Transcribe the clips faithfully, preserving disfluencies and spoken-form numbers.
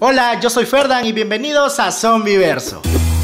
Hola, yo soy Ferdan y bienvenidos a Zombiverso.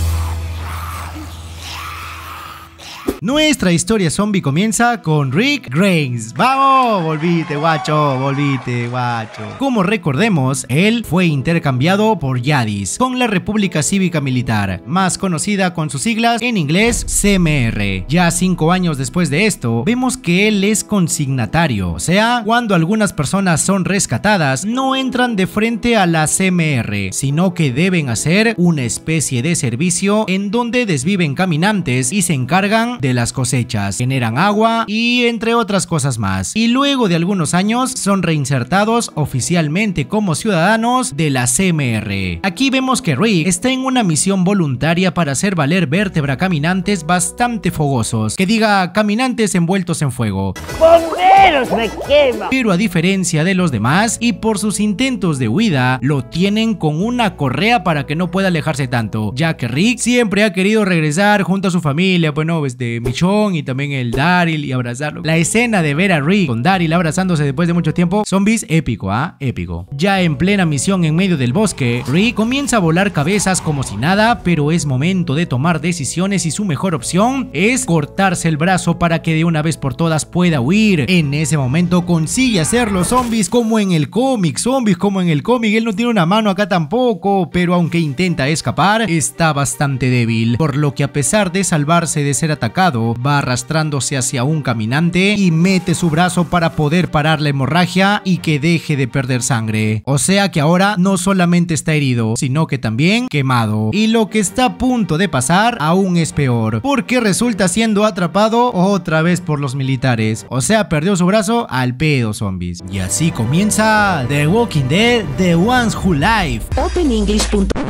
Nuestra historia zombie comienza con Rick Grimes. ¡Vamos! Volvite, guacho, volvite, guacho. Como recordemos, él fue intercambiado por Yadis con la República Cívica Militar, más conocida con sus siglas en inglés C M R. Ya cinco años después de esto, vemos que él es consignatario, o sea, cuando algunas personas son rescatadas, no entran de frente a la C M R, sino que deben hacer una especie de servicio en donde desviven caminantes y se encargan de las cosechas, generan agua y entre otras cosas más. Y luego de algunos años son reinsertados oficialmente como ciudadanos de la C M R. Aquí vemos que Rick está en una misión voluntaria para hacer valer vértebra caminantes bastante fogosos, que diga caminantes envueltos en fuego. ¡Bomberos, me quema! Pero a diferencia de los demás y por sus intentos de huida, lo tienen con una correa para que no pueda alejarse tanto, ya que Rick siempre ha querido regresar junto a su familia, pues no, este Michonne y también el Daryl y abrazarlo. La escena de ver a Rick con Daryl abrazándose después de mucho tiempo, zombies, épico, ¿ah? ¿eh? Épico. Ya en plena misión en medio del bosque, Rick comienza a volar cabezas como si nada, pero es momento de tomar decisiones y su mejor opción es cortarse el brazo para que de una vez por todas pueda huir. En ese momento consigue hacer los zombies como en el cómic, zombies como en el cómic, él no tiene una mano acá tampoco, pero aunque intenta escapar, está bastante débil, por lo que a pesar de salvarse de ser atacado, va arrastrándose hacia un caminante y mete su brazo para poder parar la hemorragia y que deje de perder sangre. O sea que ahora no solamente está herido, sino que también quemado. Y lo que está a punto de pasar aún es peor, porque resulta siendo atrapado otra vez por los militares. O sea, perdió su brazo al pedo, zombies. Y así comienza The Walking Dead, The Ones Who Live. Open English.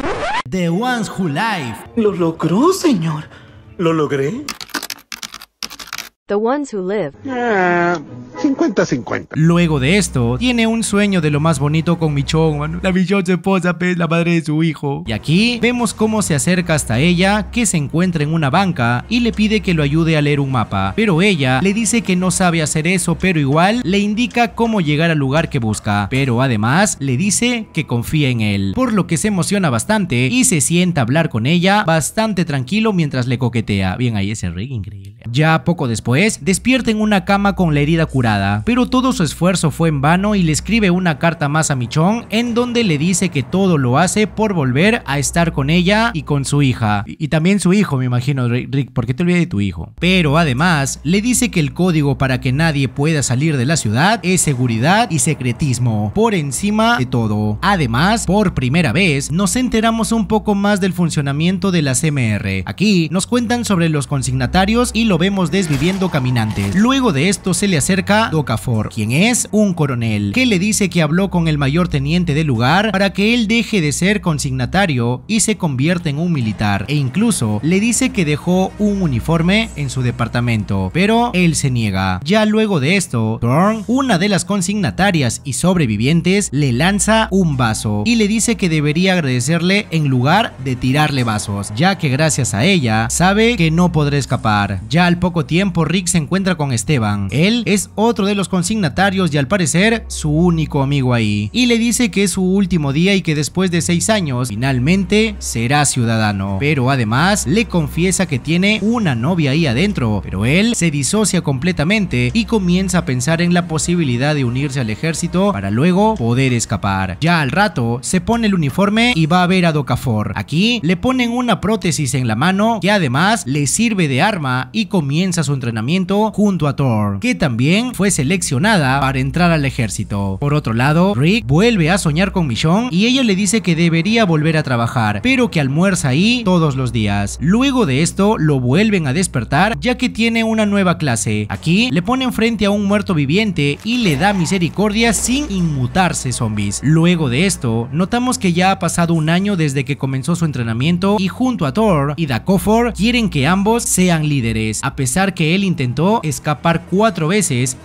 The Ones Who Live. Lo logró, señor. ¿Lo logré? The Ones Who Live. Ah, cincuenta cincuenta. Luego de esto, tiene un sueño de lo más bonito con Michonne, mano. La Michonne, su esposa, pues, la madre de su hijo. Y aquí vemos cómo se acerca hasta ella, que se encuentra en una banca y le pide que lo ayude a leer un mapa. Pero ella le dice que no sabe hacer eso, pero igual le indica cómo llegar al lugar que busca. Pero además le dice que confía en él, por lo que se emociona bastante y se sienta a hablar con ella bastante tranquilo mientras le coquetea. Bien ahí ese Rick, increíble. Ya poco después, despierta en una cama con la herida curada, pero todo su esfuerzo fue en vano y le escribe una carta más a Michonne en donde le dice que todo lo hace por volver a estar con ella y con su hija. Y, y también su hijo, me imagino, Rick, ¿por qué te olvidas de tu hijo? Pero además, le dice que el código para que nadie pueda salir de la ciudad es seguridad y secretismo, por encima de todo. Además, por primera vez, nos enteramos un poco más del funcionamiento de la C M R. Aquí nos cuentan sobre los consignatarios y lo vemos desviviendo caminantes. Luego de esto se le acerca Okafor, quien es un coronel, que le dice que habló con el mayor teniente del lugar para que él deje de ser consignatario y se convierta en un militar, e incluso le dice que dejó un uniforme en su departamento, pero él se niega. Ya luego de esto, Thorn, una de las consignatarias y sobrevivientes, le lanza un vaso y le dice que debería agradecerle en lugar de tirarle vasos, ya que gracias a ella sabe que no podrá escapar. Ya al poco tiempo Rick se encuentra con Esteban. Él es otro de los consignatarios y al parecer su único amigo ahí, y le dice que es su último día y que después de seis años finalmente será ciudadano, pero además le confiesa que tiene una novia ahí adentro, pero él se disocia completamente y comienza a pensar en la posibilidad de unirse al ejército para luego poder escapar. Ya al rato se pone el uniforme y va a ver a Okafor. Aquí le ponen una prótesis en la mano que además le sirve de arma y comienza su entrenamiento junto a Thor, que también fue seleccionada para entrar al ejército. Por otro lado, Rick vuelve a soñar con Michonne y ella le dice que debería volver a trabajar, pero que almuerza ahí todos los días. Luego de esto lo vuelven a despertar ya que tiene una nueva clase. Aquí le ponen frente a un muerto viviente y le da misericordia sin inmutarse, zombies. Luego de esto notamos que ya ha pasado un año desde que comenzó su entrenamiento y junto a Thor y Okafor quieren que ambos sean líderes, a pesar que él intentó escapar cuatro veces y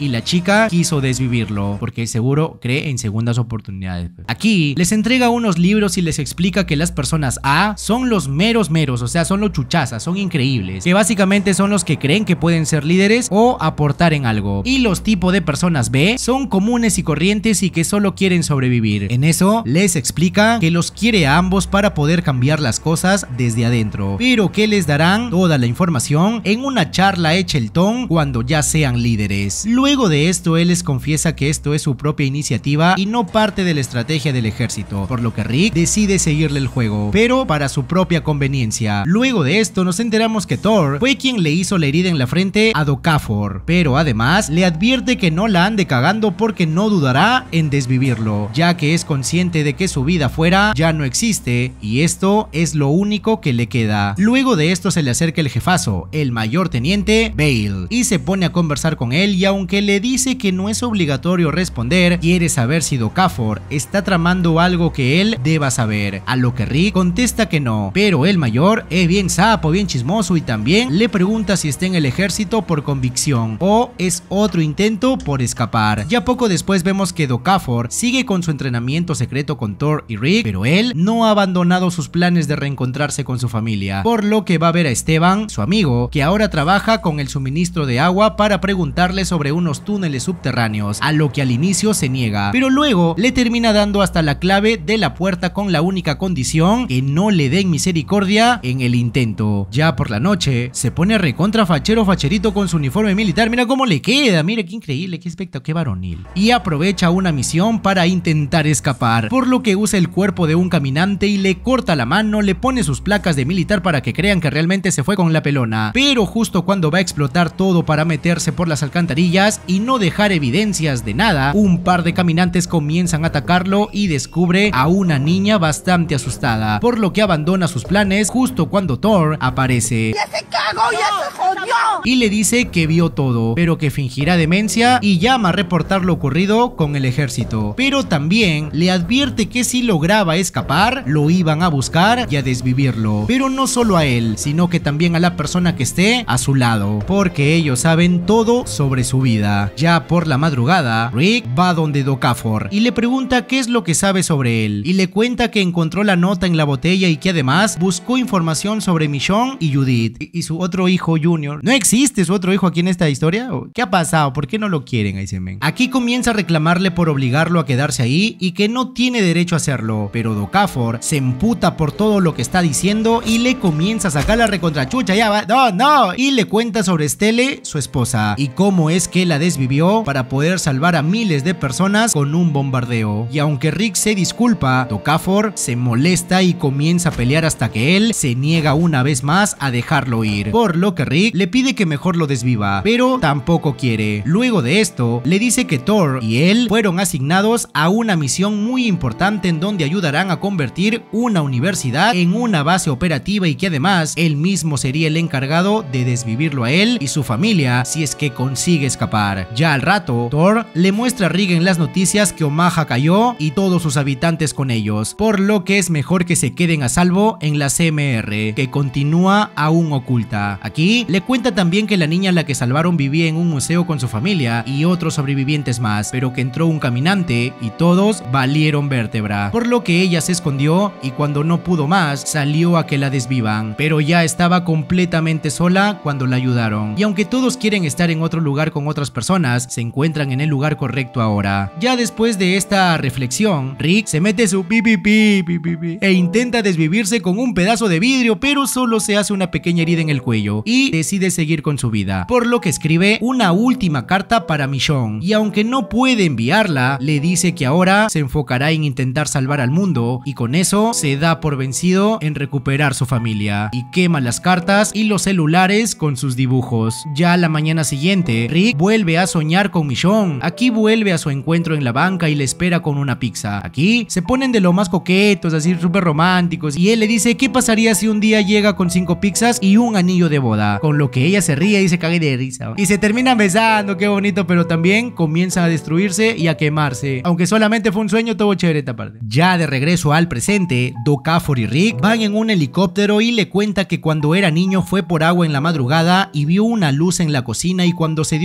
y la chica quiso desvivirlo, porque seguro cree en segundas oportunidades. Aquí les entrega unos libros y les explica que las personas A son los meros meros, o sea, son los chuchazas, son increíbles, que básicamente son los que creen que pueden ser líderes o aportar en algo, y los tipos de personas B son comunes y corrientes y que solo quieren sobrevivir. En eso les explica que los quiere a ambos para poder cambiar las cosas desde adentro, pero que les darán toda la información en una charla hecha el ton cuando ya sean líderes. Luego de esto él les confiesa que esto es su propia iniciativa y no parte de la estrategia del ejército, por lo que Rick decide seguirle el juego, pero para su propia conveniencia. Luego de esto nos enteramos que Thor fue quien le hizo la herida en la frente a Okafor, pero además le advierte que no la ande cagando porque no dudará en desvivirlo, ya que es consciente de que su vida afuera ya no existe y esto es lo único que le queda. Luego de esto se le acerca el jefazo, el mayor teniente Bale, y se pone a conversar con él, y aunque le dice que no es obligatorio responder, quiere saber si Okafor está tramando algo que él deba saber, a lo que Rick contesta que no, pero el mayor es bien sapo, bien chismoso, y también le pregunta si está en el ejército por convicción o es otro intento por escapar. Ya poco después vemos que Okafor sigue con su entrenamiento secreto con Thor y Rick, pero él no ha abandonado sus planes de reencontrarse con su familia, por lo que va a ver a Esteban, su amigo, que ahora trabaja con el suministro de agua, para preguntarle sobre unos túneles subterráneos, a lo que al inicio se niega, pero luego le termina dando hasta la clave de la puerta con la única condición que no le den misericordia en el intento. Ya por la noche se pone recontra fachero facherito con su uniforme militar, mira cómo le queda, mira qué increíble, qué espectacular, qué varonil, y aprovecha una misión para intentar escapar, por lo que usa el cuerpo de un caminante y le corta la mano, le pone sus placas de militar para que crean que realmente se fue con la pelona, pero justo cuando va a explotar todo para meterse por las alcantarillas y no dejar evidencias de nada, un par de caminantes comienzan a atacarlo y descubre a una niña bastante asustada, por lo que abandona sus planes justo cuando Thor aparece. ¡Ya se cagó, ya se jodió! Y le dice que vio todo, pero que fingirá demencia, y llama a reportar lo ocurrido con el ejército, pero también le advierte que si lograba escapar lo iban a buscar y a desvivirlo, pero no solo a él, sino que también a la persona que esté a su lado, porque ellos saben todo sobre su vida. Ya por la madrugada, Rick va donde Okafor y le pregunta qué es lo que sabe sobre él, y le cuenta que encontró la nota en la botella y que además buscó información sobre Michonne y Judith y su otro hijo Junior. ¿No existe su otro hijo aquí en esta historia? ¿Qué ha pasado? ¿Por qué no lo quieren? Ahí se men. Aquí comienza a reclamarle por obligarlo a quedarse ahí y que no tiene derecho a hacerlo, pero Okafor se emputa por todo lo que está diciendo y le comienza a sacar la recontrachucha. Ya va, no, no, y le cuenta sobre Stelle, su esposa, y cómo es que la desvivió para poder salvar a miles de personas con un bombardeo. Y aunque Rick se disculpa, Okafor se molesta y comienza a pelear hasta que él se niega una vez más a dejarlo ir, por lo que Rick le pide que mejor lo desviva, pero tampoco quiere. Luego de esto, le dice que Thor y él fueron asignados a una misión muy importante en donde ayudarán a convertir una universidad en una base operativa, y que además él mismo sería el encargado de desvivirlo a él y su familia si es que consigue escapar. Ya al rato, Thor le muestra a Rick en las noticias que Omaha cayó y todos sus habitantes con ellos, por lo que es mejor que se queden a salvo en la C M R, que continúa aún oculta. Aquí le cuenta también que la niña a la que salvaron vivía en un museo con su familia y otros sobrevivientes más, pero que entró un caminante y todos valieron vértebra, por lo que ella se escondió y cuando no pudo más salió a que la desvivan, pero ya estaba completamente sola cuando la ayudaron. Y aunque todos quieren estar en otro lugar con otras personas, se encuentran en el lugar correcto ahora. Ya después de esta reflexión, Rick se mete su pipi pi, pi, pi, pi, e intenta desvivirse con un pedazo de vidrio, pero solo se hace una pequeña herida en el cuello y decide seguir con su vida, por lo que escribe una última carta para Michonne, y aunque no puede enviarla, le dice que ahora se enfocará en intentar salvar al mundo, y con eso se da por vencido en recuperar su familia, y quema las cartas y los celulares con sus dibujos. Ya la mañana siguiente, Rick vuelve a soñar con Michonne. Aquí vuelve a su encuentro en la banca y le espera con una pizza. Aquí se ponen de lo más coquetos, así súper románticos, y él le dice qué pasaría si un día llega con cinco pizzas y un anillo de boda, con lo que ella se ríe y se cague de risa, y se terminan besando, qué bonito, pero también comienzan a destruirse y a quemarse. Aunque solamente fue un sueño, todo chévere esta parte. Ya de regreso al presente, Okafor y Rick van en un helicóptero y le cuenta que cuando era niño fue por agua en la madrugada y vio una luz en la cocina, y cuando se dio cuenta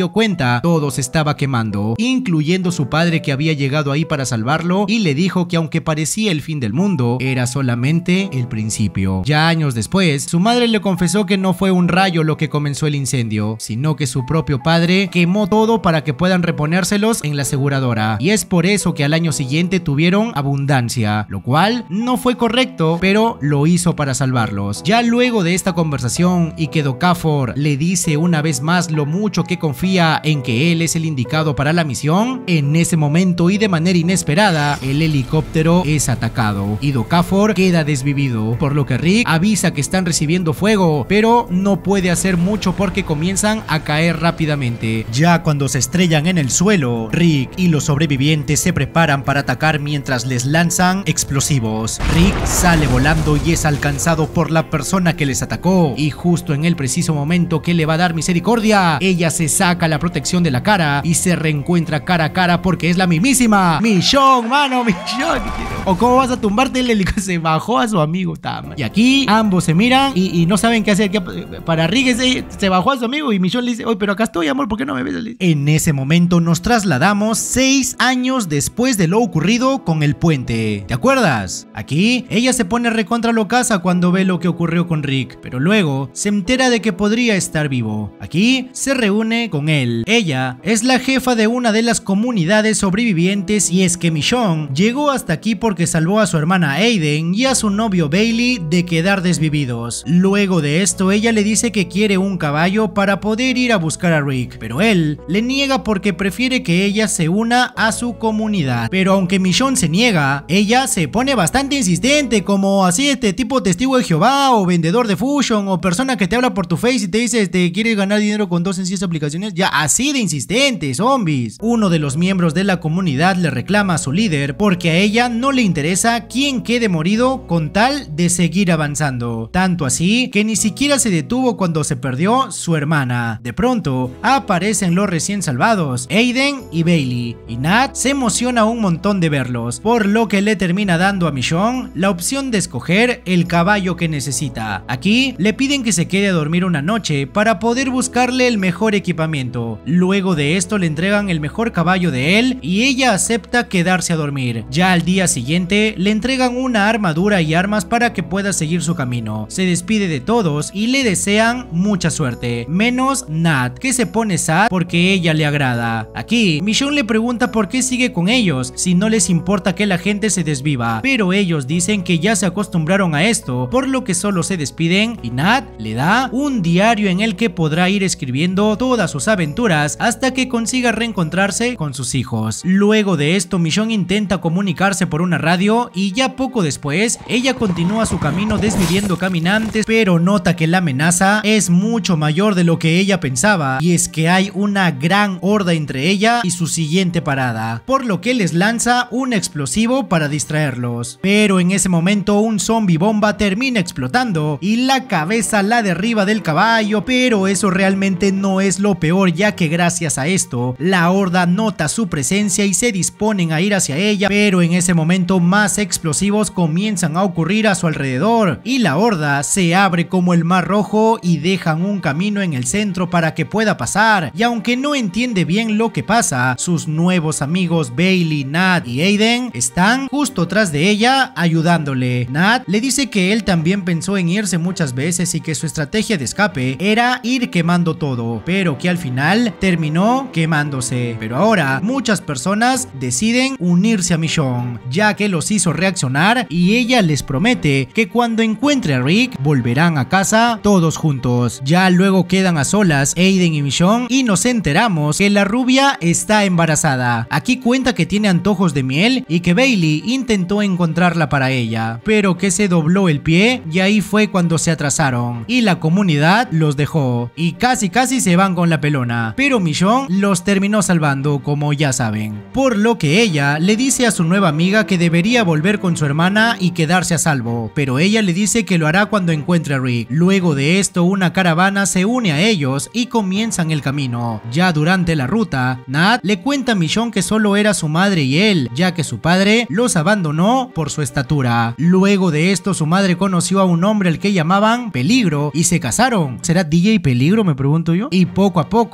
ahora todo se estaba quemando, incluyendo su padre que había llegado ahí para salvarlo y le dijo que aunque parecía el fin del mundo, era solamente el principio. Ya años después, su madre le confesó que no fue un rayo lo que comenzó el incendio, sino que su propio padre quemó todo para que puedan reponérselos en la aseguradora, y es por eso que al año siguiente tuvieron abundancia, lo cual no fue correcto, pero lo hizo para salvarlos. Ya luego de esta conversación y que Okafor le dice una vez más lo mucho que confía en que él es el indicado para la misión, en ese momento y de manera inesperada, el helicóptero es atacado y Okafor queda desvivido, por lo que Rick avisa que están recibiendo fuego, pero no puede hacer mucho porque comienzan a caer rápidamente. Ya cuando se estrellan en el suelo, Rick y los sobrevivientes se preparan para atacar mientras les lanzan explosivos. Rick sale volando y es alcanzado por la persona que les atacó, y justo en el preciso momento que le va a dar misericordia, ella se saca la protección de la cara y se reencuentra cara a cara porque es la mismísima Michonne, mano, Michonne. O cómo vas a tumbarte el helicóptero. Se bajó a su amigo, tama. Y aquí ambos se miran y, y no saben qué hacer. Para Rick se, se bajó a su amigo y Michonne le dice: oye, pero acá estoy, amor, ¿por qué no me ves? En ese momento nos trasladamos seis años después de lo ocurrido con el puente. ¿Te acuerdas? Aquí ella se pone recontra locasa cuando ve lo que ocurrió con Rick, pero luego se entera de que podría estar vivo. Aquí se reúne con él. Ella es la jefa de una de las comunidades sobrevivientes y es que Michonne llegó hasta aquí porque salvó a su hermana Aiden y a su novio Bailey de quedar desvividos. Luego de esto ella le dice que quiere un caballo para poder ir a buscar a Rick, pero él le niega porque prefiere que ella se una a su comunidad. Pero aunque Michonne se niega, ella se pone bastante insistente, como así este tipo testigo de Jehová o vendedor de Fusion o persona que te habla por tu face y te dice este, ¿quieres ganar dinero con dos sencillas aplicaciones? Ya así de insistente, zombies. Uno de los miembros de la comunidad le reclama a su líder porque a ella no le interesa quién quede morido con tal de seguir avanzando. Tanto así que ni siquiera se detuvo cuando se perdió su hermana. De pronto aparecen los recién salvados, Aiden y Bailey, y Nat se emociona un montón de verlos, por lo que le termina dando a Michonne la opción de escoger el caballo que necesita. Aquí le piden que se quede a dormir una noche para poder buscarle el mejor equipamiento. Luego de esto le entregan el mejor caballo de él y ella acepta quedarse a dormir. Ya al día siguiente le entregan una armadura y armas para que pueda seguir su camino. Se despide de todos y le desean mucha suerte, menos Nat, que se pone sad porque ella le agrada. Aquí Michonne le pregunta por qué sigue con ellos si no les importa que la gente se desviva, pero ellos dicen que ya se acostumbraron a esto, por lo que solo se despiden y Nat le da un diario en el que podrá ir escribiendo todas sus aventuras hasta que consiga reencontrarse con sus hijos. Luego de esto Michonne intenta comunicarse por una radio y ya poco después ella continúa su camino desviviendo caminantes, pero nota que la amenaza es mucho mayor de lo que ella pensaba, y es que hay una gran horda entre ella y su siguiente parada, por lo que les lanza un explosivo para distraerlos. Pero en ese momento un zombie bomba termina explotando y la cabeza la derriba del caballo, pero eso realmente no es lo peor, ya que gracias a esto la horda nota su presencia y se disponen a ir hacia ella, pero en ese momento más explosivos comienzan a ocurrir a su alrededor y la horda se abre como el mar rojo y dejan un camino en el centro para que pueda pasar, y aunque no entiende bien lo que pasa, sus nuevos amigos Bailey, Nat y Aiden están justo tras de ella ayudándole. Nat le dice que él también pensó en irse muchas veces y que su estrategia de escape era ir quemando todo, pero que al final terminó quemándose. Pero ahora muchas personas deciden unirse a Michonne, ya que los hizo reaccionar, y ella les promete que cuando encuentre a Rick volverán a casa todos juntos. Ya luego quedan a solas Aiden y Michonne y nos enteramos que la rubia está embarazada. Aquí cuenta que tiene antojos de miel y que Bailey intentó encontrarla para ella, pero que se dobló el pie y ahí fue cuando se atrasaron y la comunidad los dejó y casi casi se van con la pelona, pero Michonne los terminó salvando, como ya saben, por lo que ella le dice a su nueva amiga que debería volver con su hermana y quedarse a salvo, pero ella le dice que lo hará cuando encuentre a Rick. Luego de esto una caravana se une a ellos y comienzan el camino. Ya durante la ruta, Nat le cuenta a Michonne que solo era su madre y él, ya que su padre los abandonó por su estatura. Luego de esto su madre conoció a un hombre al que llamaban Peligro y se casaron. ¿Será D J Peligro, me pregunto yo? Y poco a poco él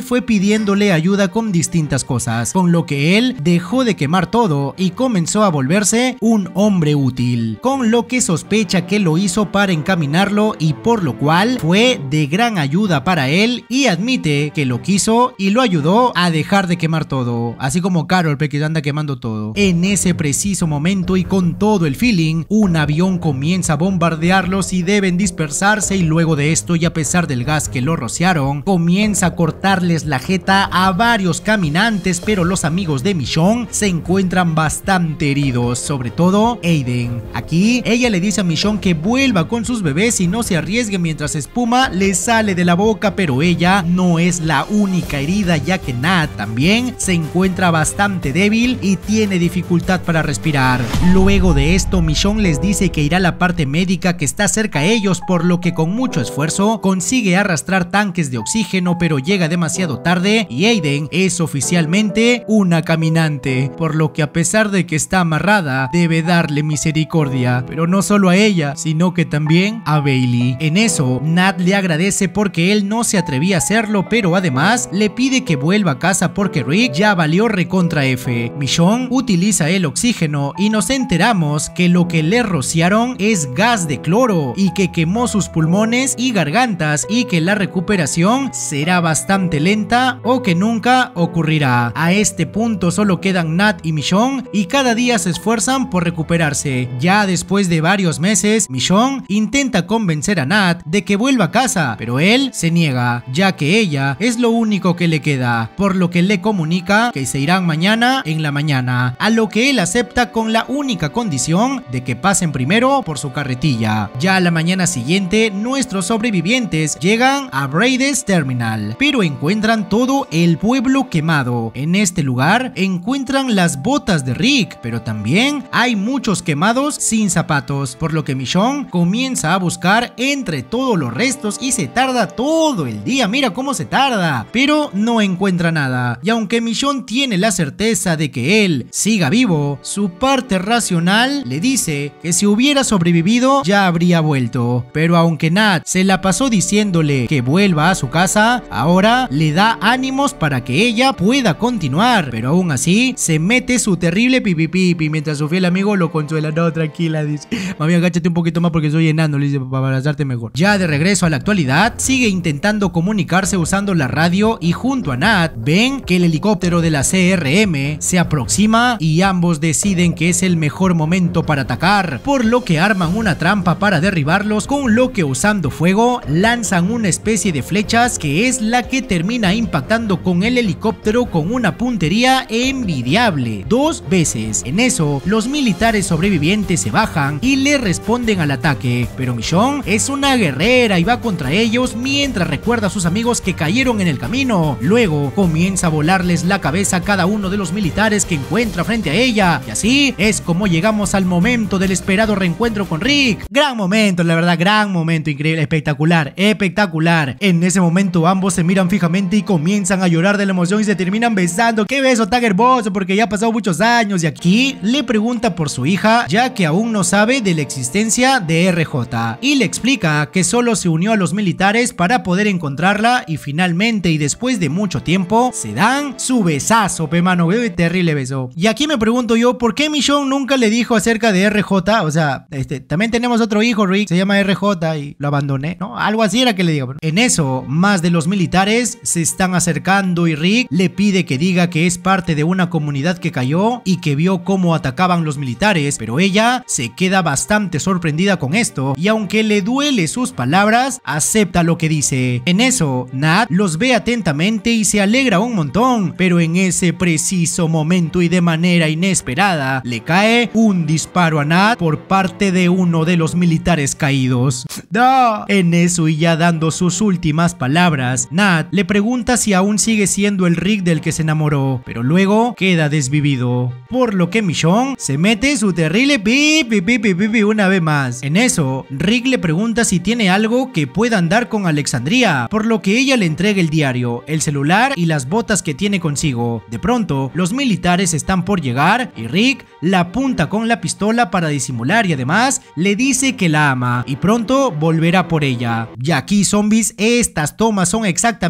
fue pidiéndole ayuda con distintas cosas, con lo que él dejó de quemar todo y comenzó a volverse un hombre útil, con lo que sospecha que lo hizo para encaminarlo y por lo cual fue de gran ayuda para él y admite que lo quiso y lo ayudó a dejar de quemar todo, así como Carol que anda quemando todo. En ese preciso momento y con todo el feeling, un avión comienza a bombardearlos y deben dispersarse, y luego de esto y a pesar del gas que lo rociaron, comienza a cortarles la jeta a varios caminantes, pero los amigos de Michonne se encuentran bastante heridos, sobre todo Aiden. Aquí ella le dice a Michonne que vuelva con sus bebés y no se arriesgue mientras espuma le sale de la boca, pero ella no es la única herida, ya que Nat también se encuentra bastante débil y tiene dificultad para respirar. Luego de esto, Michonne les dice que irá a la parte médica que está cerca a ellos, por lo que con mucho esfuerzo consigue arrastrar tanques de oxígeno, pero llega demasiado tarde y Aiden es oficialmente una caminante, por lo que a pesar de que está amarrada, debe darle misericordia, pero no solo a ella, sino que también a Bailey. En eso, Nat le agradece porque él no se atrevía a hacerlo, pero además le pide que vuelva a casa porque Rick ya valió recontra F. Michonne utiliza el oxígeno y nos enteramos que lo que le rociaron es gas de cloro y que quemó sus pulmones y gargantas y que la recuperación será bastante lenta o que nunca ocurrirá. A este punto solo quedan Nat y Michonne y cada día se esfuerzan por recuperarse. Ya después de varios meses, Michonne intenta convencer a Nat de que vuelva a casa, pero él se niega, ya que ella es lo único que le queda, por lo que le comunica que se irán mañana en la mañana, a lo que él acepta con la única condición de que pasen primero por su carretilla. Ya a la mañana siguiente, nuestros sobrevivientes llegan a Brady's Terminal, pero encuentran todo el pueblo quemado. En este lugar encuentran las botas de Rick, pero también hay muchos quemados sin zapatos, por lo que Michonne comienza a buscar entre todos los restos y se tarda todo el día. Mira cómo se tarda, pero no encuentra nada. Y aunque Michonne tiene la certeza de que él siga vivo, su parte racional le dice que si hubiera sobrevivido ya habría vuelto. Pero aunque Nat se la pasó diciéndole que vuelva a su casa, ahora le da ánimos para que ella pueda continuar, pero aún así se mete su terrible pipi pipi mientras su fiel amigo lo consuela. No, tranquila, dice, mami, agáchate un poquito más porque soy enano, le dice, para abrazarte mejor. Ya de regreso a la actualidad, sigue intentando comunicarse usando la radio y junto a Nat ven que el helicóptero de la C R M se aproxima y ambos deciden que es el mejor momento para atacar, por lo que arman una trampa para derribarlos, con lo que usando fuego lanzan una especie de flechas que es la que termina impactando con el helicóptero con una puntería envidiable dos veces. En eso los militares sobrevivientes se bajan y le responden al ataque, pero Michonne es una guerrera y va contra ellos mientras recuerda a sus amigos que cayeron en el camino. Luego comienza a volarles la cabeza a cada uno de los militares que encuentra frente a ella, y así es como llegamos al momento del esperado reencuentro con Rick. Gran momento, la verdad, gran momento, increíble, espectacular, espectacular. En ese momento ambos se miran fijamente y comienzan a llorar de la emoción y se terminan besando. ¡Qué beso tan hermoso! Porque ya ha pasado muchos años. Y aquí le pregunta por su hija, ya que aún no sabe de la existencia de R J, y le explica que solo se unió a los militares para poder encontrarla, y finalmente y después de mucho tiempo se dan su besazo, pe mano, terrible beso. Y aquí me pregunto yo, ¿por qué Michonne nunca le dijo acerca de R J? O sea, este, también tenemos otro hijo, Rick, se llama R J y lo abandoné, ¿no? Algo así era que le digo. En eso, más de los militares se están acercando y Rick le pide que diga que es parte de una comunidad que cayó y que vio cómo atacaban los militares, pero ella se queda bastante sorprendida con esto y aunque le duele sus palabras, acepta lo que dice. En eso, Nat los ve atentamente y se alegra un montón, pero en ese preciso momento y de manera inesperada, le cae un disparo a Nat por parte de uno de los militares caídos. ¡No! En eso y ya dando sus últimas palabras, Nat le pregunta si aún sigue siendo el Rick del que se enamoró, pero luego queda desvivido, por lo que Michonne se mete su terrible pipi pipi pipi una vez más. En eso, Rick le pregunta si tiene algo que pueda andar con Alexandria, por lo que ella le entrega el diario, el celular y las botas que tiene consigo. De pronto, los militares están por llegar y Rick la apunta con la pistola para disimular y además le dice que la ama y pronto volverá por ella. Y aquí, zombies, estas tomas son exactamente iguales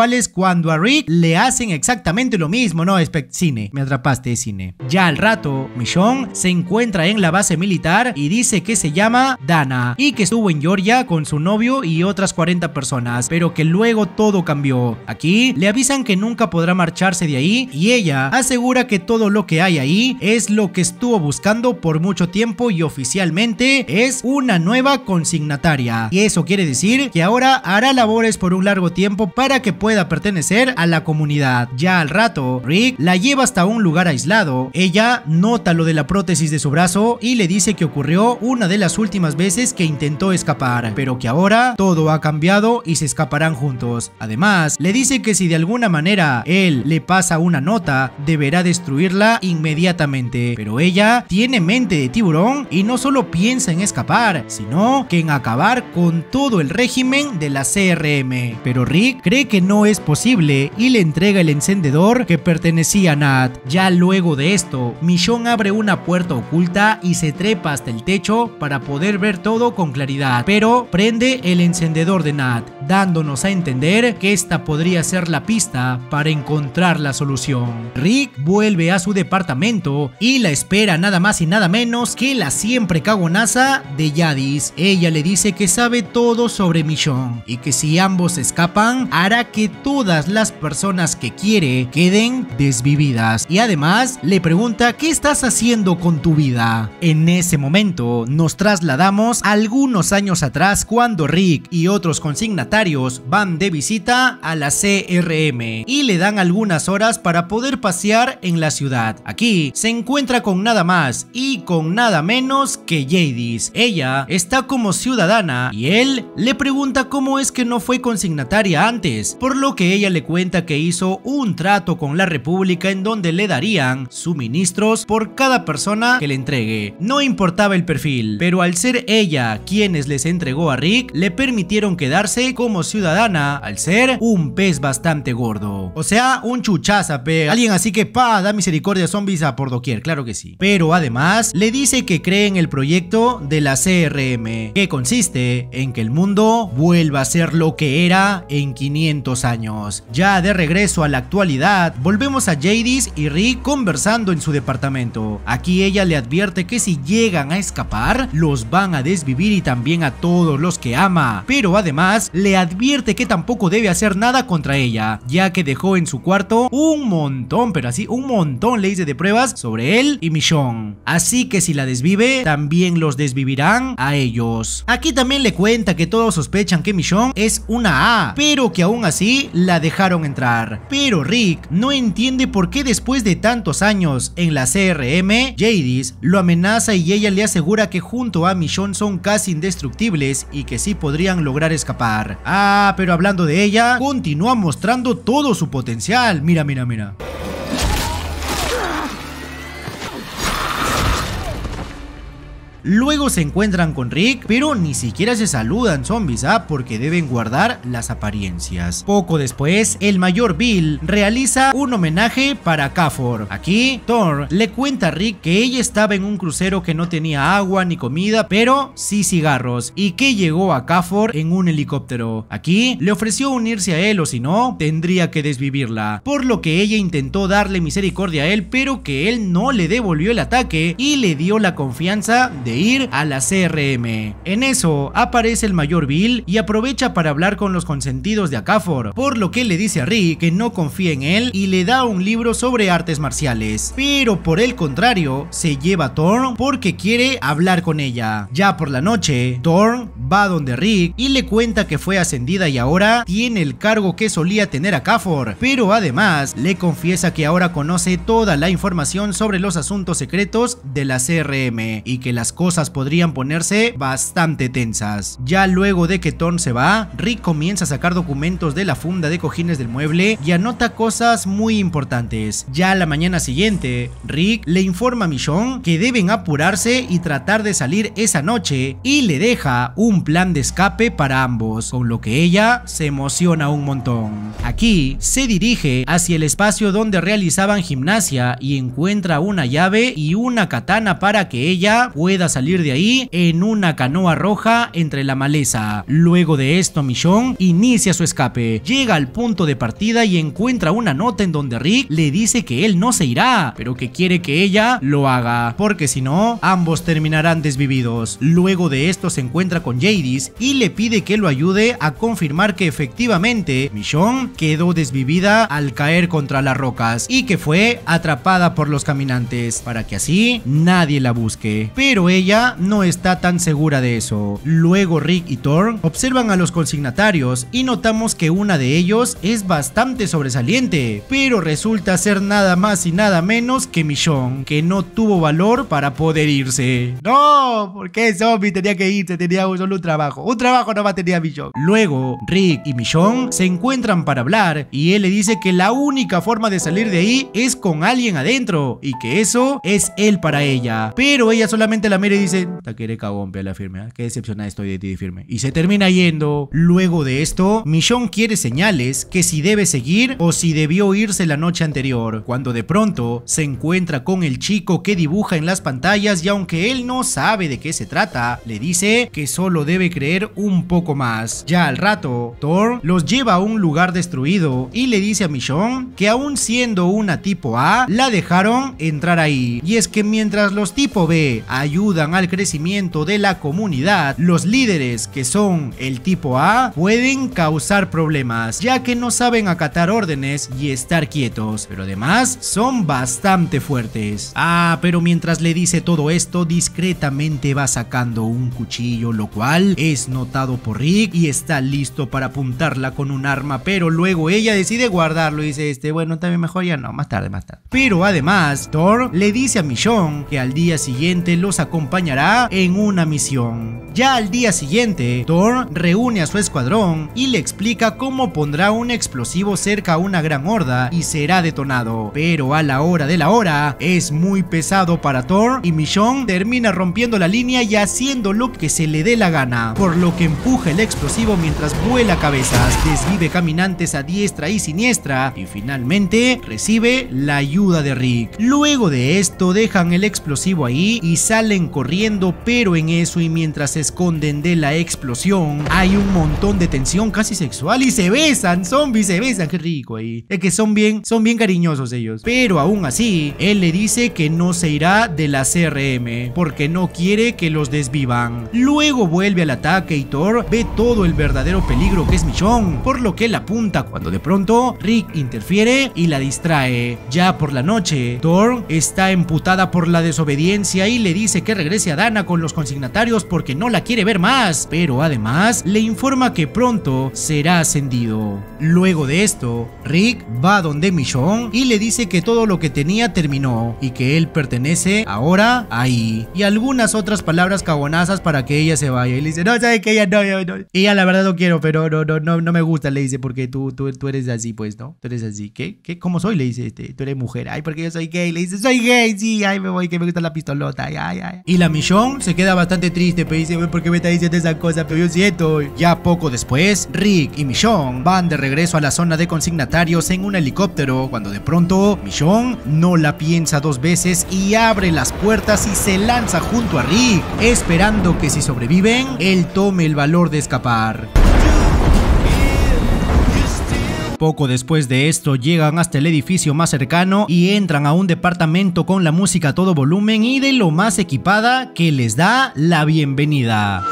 casuales cuando a Rick le hacen exactamente lo mismo, ¿no? Espe- cine, me atrapaste, cine. Ya al rato, Michonne se encuentra en la base militar y dice que se llama Dana y que estuvo en Georgia con su novio y otras cuarenta personas, pero que luego todo cambió. Aquí le avisan que nunca podrá marcharse de ahí y ella asegura que todo lo que hay ahí es lo que estuvo buscando por mucho tiempo y oficialmente es una nueva consignataria. Y eso quiere decir que ahora hará labores por un largo tiempo para que pueda pertenecer a la comunidad. Ya al rato, Rick la lleva hasta un lugar aislado. Ella nota lo de la prótesis de su brazo y le dice que ocurrió una de las últimas veces que intentó escapar, pero que ahora todo ha cambiado y se escaparán juntos. Además, le dice que si de alguna manera él le pasa una nota, deberá destruirla inmediatamente. Pero ella tiene mente de tiburón y no solo piensa en escapar, sino que en acabar con todo el régimen de la C R M. Pero Rick cree que no es posible y le entrega el encendedor que pertenecía a Nat. Ya luego de esto, Michonne abre una puerta oculta y se trepa hasta el techo para poder ver todo con claridad, pero prende el encendedor de Nat, dándonos a entender que esta podría ser la pista para encontrar la solución. Rick vuelve a su departamento y la espera nada más y nada menos que la siempre cagonaza de Jadis. Ella le dice que sabe todo sobre Michonne y que si ambos escapan hará que todas las personas que quiere queden desvividas, y además le pregunta ¿qué estás haciendo con tu vida? En ese momento nos trasladamos algunos años atrás cuando Rick y otros consignatarios van de visita a la C R M y le dan algunas horas para poder pasear en la ciudad. Aquí se encuentra con nada más y con nada menos que Jadis. Ella está como ciudadana y él le pregunta cómo es que no fue consignataria antes, por lo que ella le cuenta que hizo un trato con la República en donde le darían suministros por cada persona que le entregue. No importaba el perfil, pero al ser ella quienes les entregó a Rick, le permitieron quedarse como ciudadana al ser un pez bastante gordo. O sea, un chuchaza, pe. Alguien así que pa, da misericordia zombies a por doquier, claro que sí. Pero además le dice que cree en el proyecto de la C R M, que consiste en que el mundo vuelva a ser lo que era en quinientos años. Ya de regreso a la actualidad, volvemos a Jadis y Rick conversando en su departamento. Aquí ella le advierte que si llegan a escapar, los van a desvivir y también a todos los que ama. Pero además le advierte que tampoco debe hacer nada contra ella, ya que dejó en su cuarto un montón, pero así un montón le dice de pruebas sobre él y Michonne. Así que si la desvive, también los desvivirán a ellos. Aquí también le cuenta que todos sospechan que Michonne es una A, pero que aún así la dejaron entrar. Pero Rick no entiende por qué después de tantos años en la C R M, Jadis lo amenaza y ella le asegura que junto a Michonne son casi indestructibles y que sí podrían lograr escapar. Ah, pero hablando de ella, continúa mostrando todo su potencial. Mira, mira, mira. Luego se encuentran con Rick, pero ni siquiera se saludan zombies, ¿ah? Porque deben guardar las apariencias. Poco después, el mayor Bill realiza un homenaje para Cafor. Aquí, Thor le cuenta a Rick que ella estaba en un crucero que no tenía agua ni comida, pero sí cigarros, y que llegó a Cafor en un helicóptero. Aquí, le ofreció unirse a él o si no, tendría que desvivirla, por lo que ella intentó darle misericordia a él, pero que él no le devolvió el ataque y le dio la confianza de ir a la C R M. En eso aparece el mayor Bill y aprovecha para hablar con los consentidos de Akafor, por lo que le dice a Rick que no confía en él y le da un libro sobre artes marciales, pero por el contrario se lleva a Thorn porque quiere hablar con ella. Ya por la noche, Thorn va donde Rick y le cuenta que fue ascendida y ahora tiene el cargo que solía tener Akafor, pero además le confiesa que ahora conoce toda la información sobre los asuntos secretos de la C R M y que las cosas podrían ponerse bastante tensas. Ya luego de que Thorn se va, Rick comienza a sacar documentos de la funda de cojines del mueble y anota cosas muy importantes. Ya a la mañana siguiente, Rick le informa a Michonne que deben apurarse y tratar de salir esa noche y le deja un plan de escape para ambos, con lo que ella se emociona un montón. Aquí se dirige hacia el espacio donde realizaban gimnasia y encuentra una llave y una katana para que ella pueda salir de ahí en una canoa roja entre la maleza. Luego de esto, Michonne inicia su escape. Llega al punto de partida y encuentra una nota en donde Rick le dice que él no se irá, pero que quiere que ella lo haga, porque si no, ambos terminarán desvividos. Luego de esto se encuentra con Jadis y le pide que lo ayude a confirmar que efectivamente Michonne quedó desvivida al caer contra las rocas y que fue atrapada por los caminantes, para que así nadie la busque. Pero ella no está tan segura de eso. Luego Rick y Thor observan a los consignatarios y notamos que una de ellos es bastante sobresaliente, pero resulta ser nada más y nada menos que Michonne, que no tuvo valor para poder irse. No, ¿por qué zombie tenía que irse? Tenía solo un trabajo. Un trabajo nomás tenía Michonne. Luego Rick y Michonne se encuentran para hablar y él le dice que la única forma de salir de ahí es con alguien adentro y que eso es él para ella. Pero ella solamente la mira y dice: "Ta quiere cagón, pe la firme, ¿eh? Qué decepcionada estoy de ti, firme". Y se termina yendo. Luego de esto, Michonne quiere señales que si debe seguir o si debió irse la noche anterior, cuando de pronto se encuentra con el chico que dibuja en las pantallas y aunque él no sabe de qué se trata, le dice que solo debe creer un poco más. Ya al rato, Thor los lleva a un lugar destruido y le dice a Michonne que aún siendo una tipo A, la dejaron entrar ahí. Y es que mientras los tipo B ayudan al crecimiento de la comunidad, los líderes que son el tipo A pueden causar problemas, ya que no saben acatar órdenes y estar quietos, pero además son bastante fuertes. Ah, pero mientras le dice todo esto, discretamente va sacando un cuchillo, lo cual es notado por Rick y está listo para apuntarla con un arma, pero luego ella decide guardarlo y dice: este, bueno, también mejor ya no, más tarde, más tarde. Pero además, Thor le dice a Michonne que al día siguiente los acompañará en una misión. Ya al día siguiente, Thor reúne a su escuadrón y le explica cómo pondrá un explosivo cerca a una gran horda y será detonado, pero a la hora de la hora es muy pesado para Thor y Michonne termina rompiendo la línea y haciendo lo que se le dé la gana, por lo que empuja el explosivo mientras vuela cabezas, desvive caminantes a diestra y siniestra y finalmente recibe la ayuda de Rick. Luego de esto dejan el explosivo ahí y salen corriendo, pero en eso y mientras se esconden de la explosión hay un montón de tensión casi sexual y se besan, zombies se besan, qué rico ahí. Es que son bien, son bien cariñosos ellos. Pero aún así, él le dice que no se irá de la C R M porque no quiere que los desvivan. Luego vuelve al ataque y Thor ve todo el verdadero peligro que es Michonne, por lo que la apunta cuando de pronto Rick interfiere y la distrae. Ya por la noche, Thor está emputada por la desobediencia y le dice que regrese a Dana con los consignatarios porque no la quiere ver más, pero además le informa que pronto será ascendido. Luego de esto, Rick va donde Michonne y le dice que todo lo que tenía terminó y que él pertenece ahora ahí, y algunas otras palabras cagonazas para que ella se vaya. Y le dice: no, sabe que ella no, no, no. Ella la verdad no quiero, pero no, no, no, no me gusta, le dice, porque tú, tú, tú eres así, pues, ¿no? Tú eres así. ¿Qué? ¿Qué? ¿Cómo soy? Le dice, este, tú eres mujer. Ay, porque yo soy gay. Le dice: soy gay, sí, ay, me voy, que me gusta la pistolota. Ay, ay, ay. Y la Michonne se queda bastante triste, pero dice: ¿por qué me está diciendo esa cosa? Pero yo siento. Ya poco después, Rick y Michonne van de regreso a la zona de consignatarios en un helicóptero, cuando de pronto Michonne no la piensa dos veces y abre las puertas y se lanza junto a Rick, esperando que si sobreviven, él tome el valor de escapar. Poco después de esto llegan hasta el edificio más cercano y entran a un departamento con la música a todo volumen y de lo más equipada, que les da la bienvenida.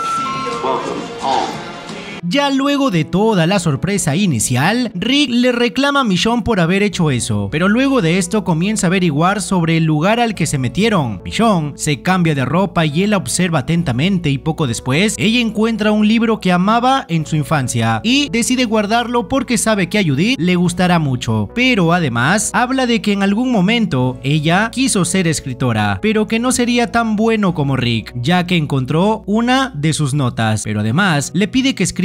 Ya luego de toda la sorpresa inicial, Rick le reclama a Michonne por haber hecho eso, pero luego de esto comienza a averiguar sobre el lugar al que se metieron. Michonne se cambia de ropa y él la observa atentamente y poco después ella encuentra un libro que amaba en su infancia y decide guardarlo porque sabe que a Judith le gustará mucho, pero además habla de que en algún momento ella quiso ser escritora, pero que no sería tan bueno como Rick, ya que encontró una de sus notas, pero además le pide que escriba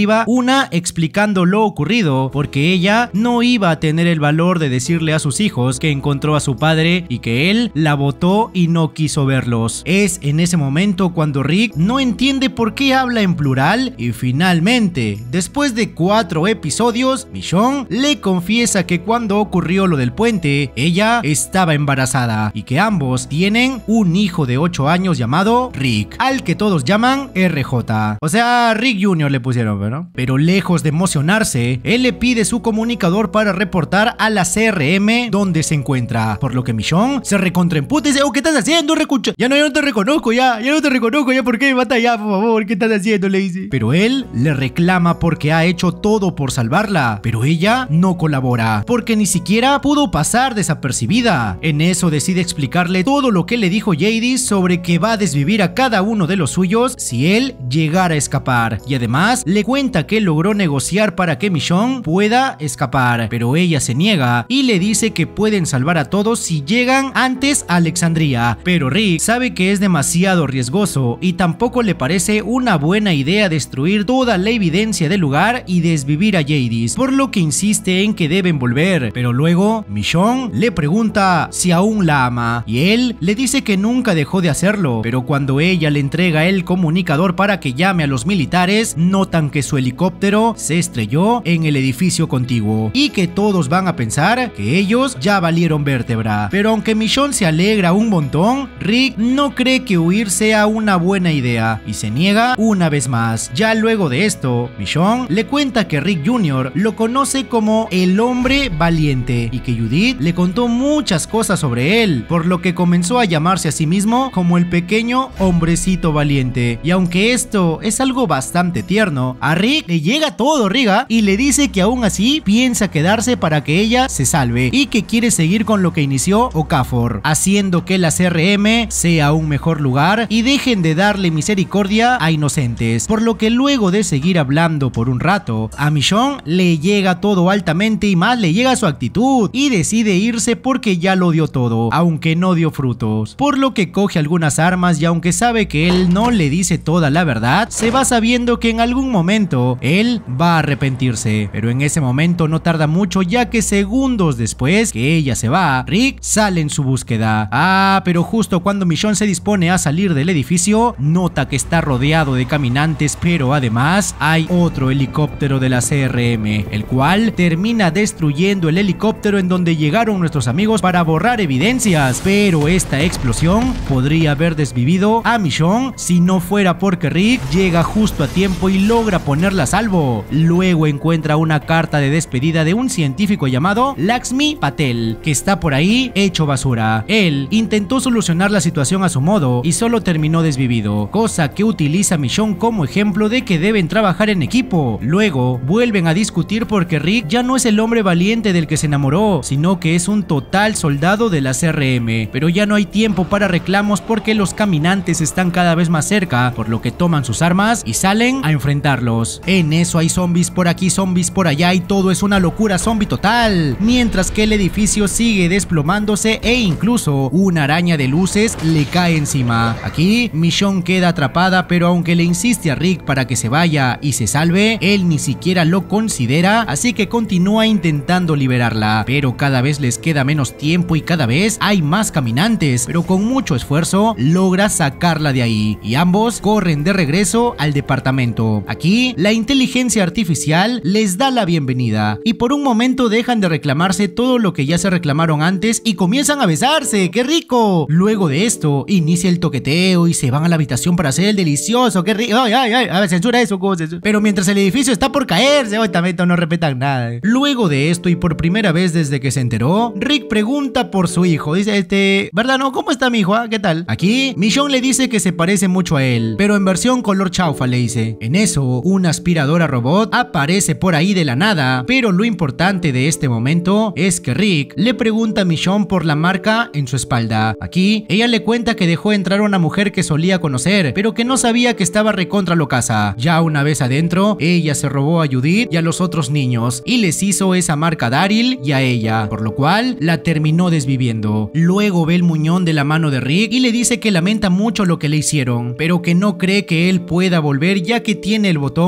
arriba, una explicando lo ocurrido porque ella no iba a tener el valor de decirle a sus hijos que encontró a su padre y que él la botó y no quiso verlos. Es en ese momento cuando Rick no entiende por qué habla en plural y finalmente, después de cuatro episodios, Michonne le confiesa que cuando ocurrió lo del puente, ella estaba embarazada y que ambos tienen un hijo de ocho años llamado Rick, al que todos llaman R J. O sea, Rick junior le pusieron, ¿no? Pero lejos de emocionarse, él le pide su comunicador para reportar a la C R M donde se encuentra, por lo que Michonne se recontraemputa y dice: oh, ¿qué estás haciendo, recucha? Ya no, ya no te reconozco, ya, ya no te reconozco, ya, ¿por qué? Mata ya, por favor, ¿qué estás haciendo? Le dice. Pero él le reclama porque ha hecho todo por salvarla, pero ella no colabora, porque ni siquiera pudo pasar desapercibida. En eso decide explicarle todo lo que le dijo Jadis sobre que va a desvivir a cada uno de los suyos si él llegara a escapar, y además le cuenta que logró negociar para que Michonne pueda escapar, pero ella se niega y le dice que pueden salvar a todos si llegan antes a Alexandria, pero Rick sabe que es demasiado riesgoso y tampoco le parece una buena idea destruir toda la evidencia del lugar y desvivir a Jadis, por lo que insiste en que deben volver, pero luego Michonne le pregunta si aún la ama y él le dice que nunca dejó de hacerlo, pero cuando ella le entrega el comunicador para que llame a los militares, notan que su helicóptero se estrelló en el edificio contiguo y que todos van a pensar que ellos ya valieron vértebra. Pero aunque Michonne se alegra un montón, Rick no cree que huir sea una buena idea y se niega una vez más. Ya luego de esto, Michonne le cuenta que Rick junior lo conoce como el hombre valiente y que Judith le contó muchas cosas sobre él, por lo que comenzó a llamarse a sí mismo como el pequeño hombrecito valiente. Y aunque esto es algo bastante tierno, a Rick le llega todo Riga y le dice que aún así piensa quedarse para que ella se salve y que quiere seguir con lo que inició Okafor, haciendo que la C R M sea un mejor lugar y dejen de darle misericordia a inocentes, por lo que luego de seguir hablando por un rato, a Michonne le llega todo altamente y más le llega su actitud y decide irse porque ya lo dio todo, aunque no dio frutos, por lo que coge algunas armas y aunque sabe que él no le dice toda la verdad, se va sabiendo que en algún momento él va a arrepentirse, pero en ese momento no tarda mucho ya que segundos después que ella se va, Rick sale en su búsqueda. Ah, pero justo cuando Michonne se dispone a salir del edificio, nota que está rodeado de caminantes, pero además hay otro helicóptero de la C R M, el cual termina destruyendo el helicóptero en donde llegaron nuestros amigos para borrar evidencias, pero esta explosión podría haber desvivido a Michonne si no fuera porque Rick llega justo a tiempo y logra ponerla a salvo. Luego encuentra una carta de despedida de un científico llamado Lakshmi Patel, que está por ahí hecho basura. Él intentó solucionar la situación a su modo y solo terminó desvivido, cosa que utiliza Michonne como ejemplo de que deben trabajar en equipo. Luego vuelven a discutir porque Rick ya no es el hombre valiente del que se enamoró, sino que es un total soldado de la C R M, pero ya no hay tiempo para reclamos porque los caminantes están cada vez más cerca, por lo que toman sus armas y salen a enfrentarlos. En eso hay zombies por aquí, zombies por allá y todo es una locura zombie total, mientras que el edificio sigue desplomándose e incluso una araña de luces le cae encima. Aquí Michonne queda atrapada, pero aunque le insiste a Rick para que se vaya y se salve, él ni siquiera lo considera, así que continúa intentando liberarla, pero cada vez les queda menos tiempo y cada vez hay más caminantes, pero con mucho esfuerzo logra sacarla de ahí y ambos corren de regreso al departamento. Aquí la inteligencia artificial les da la bienvenida y por un momento dejan de reclamarse todo lo que ya se reclamaron antes y comienzan a besarse. ¡Qué rico! Luego de esto inicia el toqueteo y se van a la habitación para hacer el delicioso. ¡Qué rico! ¡Ay, ay, ay! A ver, censura eso, ¿cómo censura? Pero mientras el edificio está por caerse, hoy también no respetan nada. Luego de esto y por primera vez desde que se enteró, Rick pregunta por su hijo. Dice, este, ¿verdad no? ¿Cómo está mi hijo? ¿Ah? ¿Qué tal? Aquí Michonne le dice que se parece mucho a él, pero en versión color chaufa le dice. En eso, una aspiradora robot aparece por ahí de la nada, pero lo importante de este momento es que Rick le pregunta a Michonne por la marca en su espalda. Aquí, ella le cuenta que dejó entrar a una mujer que solía conocer, pero que no sabía que estaba recontra locasa. Ya una vez adentro, ella se robó a Judith y a los otros niños y les hizo esa marca a Daryl y a ella, por lo cual la terminó desviviendo. Luego ve el muñón de la mano de Rick y le dice que lamenta mucho lo que le hicieron, pero que no cree que él pueda volver ya que tiene el botón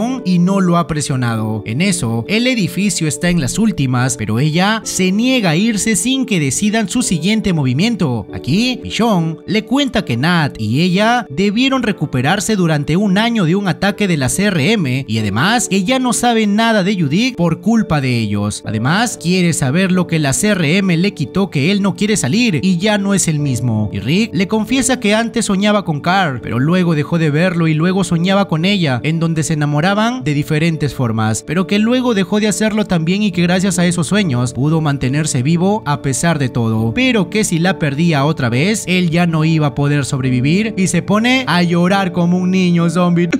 Michonne y no lo ha presionado. En eso, el edificio está en las últimas, pero ella se niega a irse sin que decidan su siguiente movimiento. Aquí, Michonne le cuenta que Nat y ella debieron recuperarse durante un año de un ataque de la C R M y además que ya no saben nada de Judith por culpa de ellos. Además, quiere saber lo que la C R M le quitó, que él no quiere salir y ya no es el mismo. Y Rick le confiesa que antes soñaba con Carl, pero luego dejó de verlo y luego soñaba con ella, en donde se enamoraban de diferentes formas, pero que luego dejó de hacerlo también y que gracias a esos sueños pudo mantenerse vivo a pesar de todo, pero que si la perdía otra vez, él ya no iba a poder sobrevivir y se pone a llorar como un niño zombie.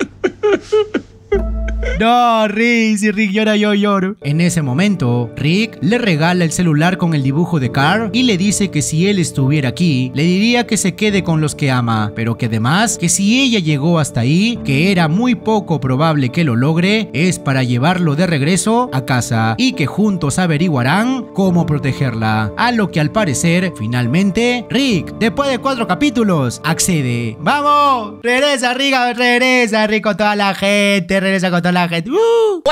No, Rick, si Rick llora, yo lloro. En ese momento, Rick le regala el celular con el dibujo de Carl y le dice que si él estuviera aquí, le diría que se quede con los que ama, pero que además, que si ella llegó hasta ahí, que era muy poco probable que lo logre, es para llevarlo de regreso a casa y que juntos averiguarán cómo protegerla. A lo que al parecer, finalmente, Rick, después de cuatro capítulos, accede. ¡Vamos! ¡Regresa, Rick! ¡Regresa, Rick, con toda la gente! ¡Regresa con toda la gente! ¡Uh!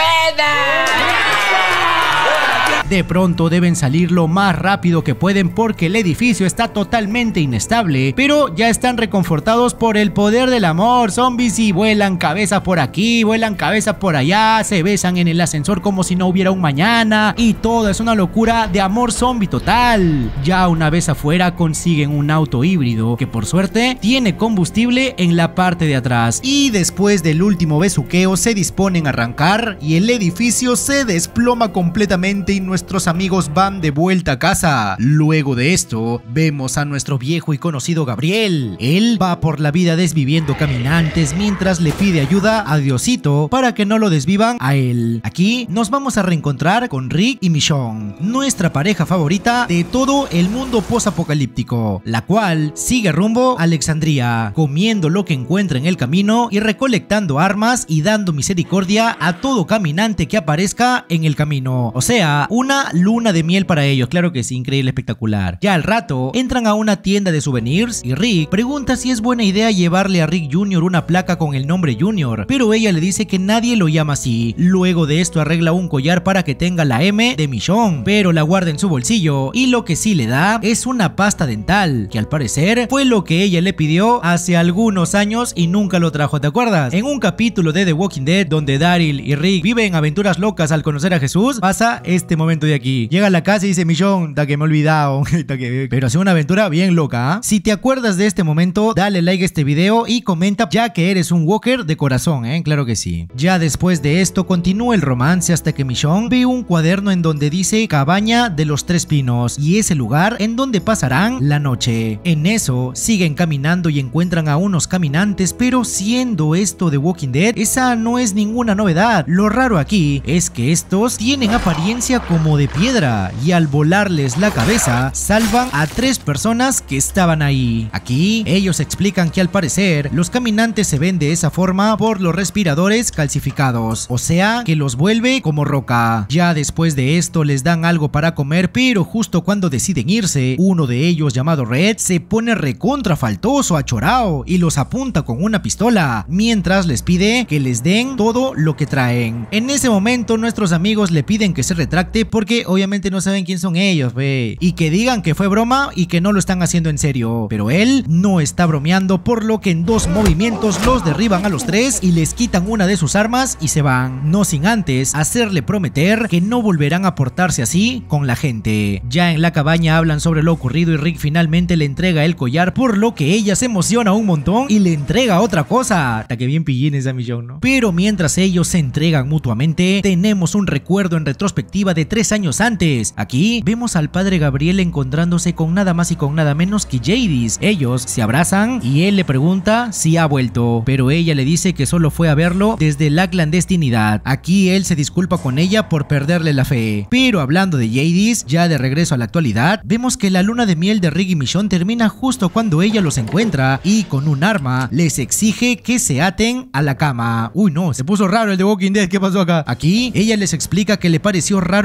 De pronto deben salir lo más rápido que pueden porque el edificio está totalmente inestable, pero ya están reconfortados por el poder del amor. Zombies y vuelan cabezas por aquí, vuelan cabezas por allá, se besan en el ascensor como si no hubiera un mañana y todo es una locura de amor zombie total. Ya una vez afuera consiguen un auto híbrido que por suerte tiene combustible en la parte de atrás y después del último besuqueo se disponen a arrancar y el edificio se desploma completamente y nuestros amigos van de vuelta a casa. Luego de esto, vemos a nuestro viejo y conocido Gabriel. Él va por la vida desviviendo caminantes mientras le pide ayuda a Diosito para que no lo desvivan a él. Aquí nos vamos a reencontrar con Rick y Michonne, nuestra pareja favorita de todo el mundo posapocalíptico, la cual sigue rumbo a Alexandria, comiendo lo que encuentra en el camino y recolectando armas y dando misericordia a todo caminante que aparezca en el camino. O sea, una luna de miel para ellos. Claro que sí, increíble, espectacular. Ya al rato entran a una tienda de souvenirs y Rick pregunta si es buena idea llevarle a Rick junior una placa con el nombre Junior, pero ella le dice que nadie lo llama así. Luego de esto arregla un collar para que tenga la M de Michonne, pero la guarda en su bolsillo y lo que sí le da es una pasta dental, que al parecer fue lo que ella le pidió hace algunos años y nunca lo trajo. ¿Te acuerdas? En un capítulo de The Walking Dead donde Daryl y Rick viven aventuras locas al conocer a Jesús, pasa este momento de aquí. Llega a la casa y dice: Michonne, ta que me he olvidado. Pero hace una aventura bien loca, ¿eh? Si te acuerdas de este momento, dale like a este video y comenta, ya que eres un walker de corazón, ¿eh? Claro que sí. Ya después de esto continúa el romance hasta que Michonne ve un cuaderno en donde dice Cabaña de los Tres Pinos y es el lugar en donde pasarán la noche. En eso siguen caminando y encuentran a unos caminantes, pero siendo esto de Walking Dead, esa no es ninguna novedad. Lo raro aquí es que estos tienen apariencia como de piedra y al volarles la cabeza salvan a tres personas que estaban ahí. Aquí ellos explican que al parecer los caminantes se ven de esa forma por los respiradores calcificados, o sea que los vuelve como roca. Ya después de esto les dan algo para comer, pero justo cuando deciden irse, uno de ellos llamado Red se pone recontra faltoso, achorao, y los apunta con una pistola mientras les pide que les den todo lo que traen. En ese momento nuestros amigos le piden que se retracte porque obviamente no saben quién son ellos, ve, y que digan que fue broma y que no lo están haciendo en serio, pero él no está bromeando, por lo que en dos movimientos los derriban a los tres y les quitan una de sus armas y se van, no sin antes hacerle prometer que no volverán a portarse así con la gente. Ya en la cabaña hablan sobre lo ocurrido y Rick finalmente le entrega el collar, por lo que ella se emociona un montón y le entrega otra cosa. Hasta que bien pillín esa Michonne, ¿no? Pero mientras ellos se entregan mutuamente, tenemos un recuerdo en retrospectiva de tres años antes. Aquí vemos al padre Gabriel encontrándose con nada más y con nada menos que Jadis. Ellos se abrazan y él le pregunta si ha vuelto, pero ella le dice que solo fue a verlo desde la clandestinidad. Aquí él se disculpa con ella por perderle la fe. Pero hablando de Jadis, ya de regreso a la actualidad, vemos que la luna de miel de Rick y Michonne termina justo cuando ella los encuentra y con un arma les exige que se aten a la cama. Uy no, se puso raro el de Walking Dead, ¿qué pasó acá? Aquí ella les explica que le pareció raro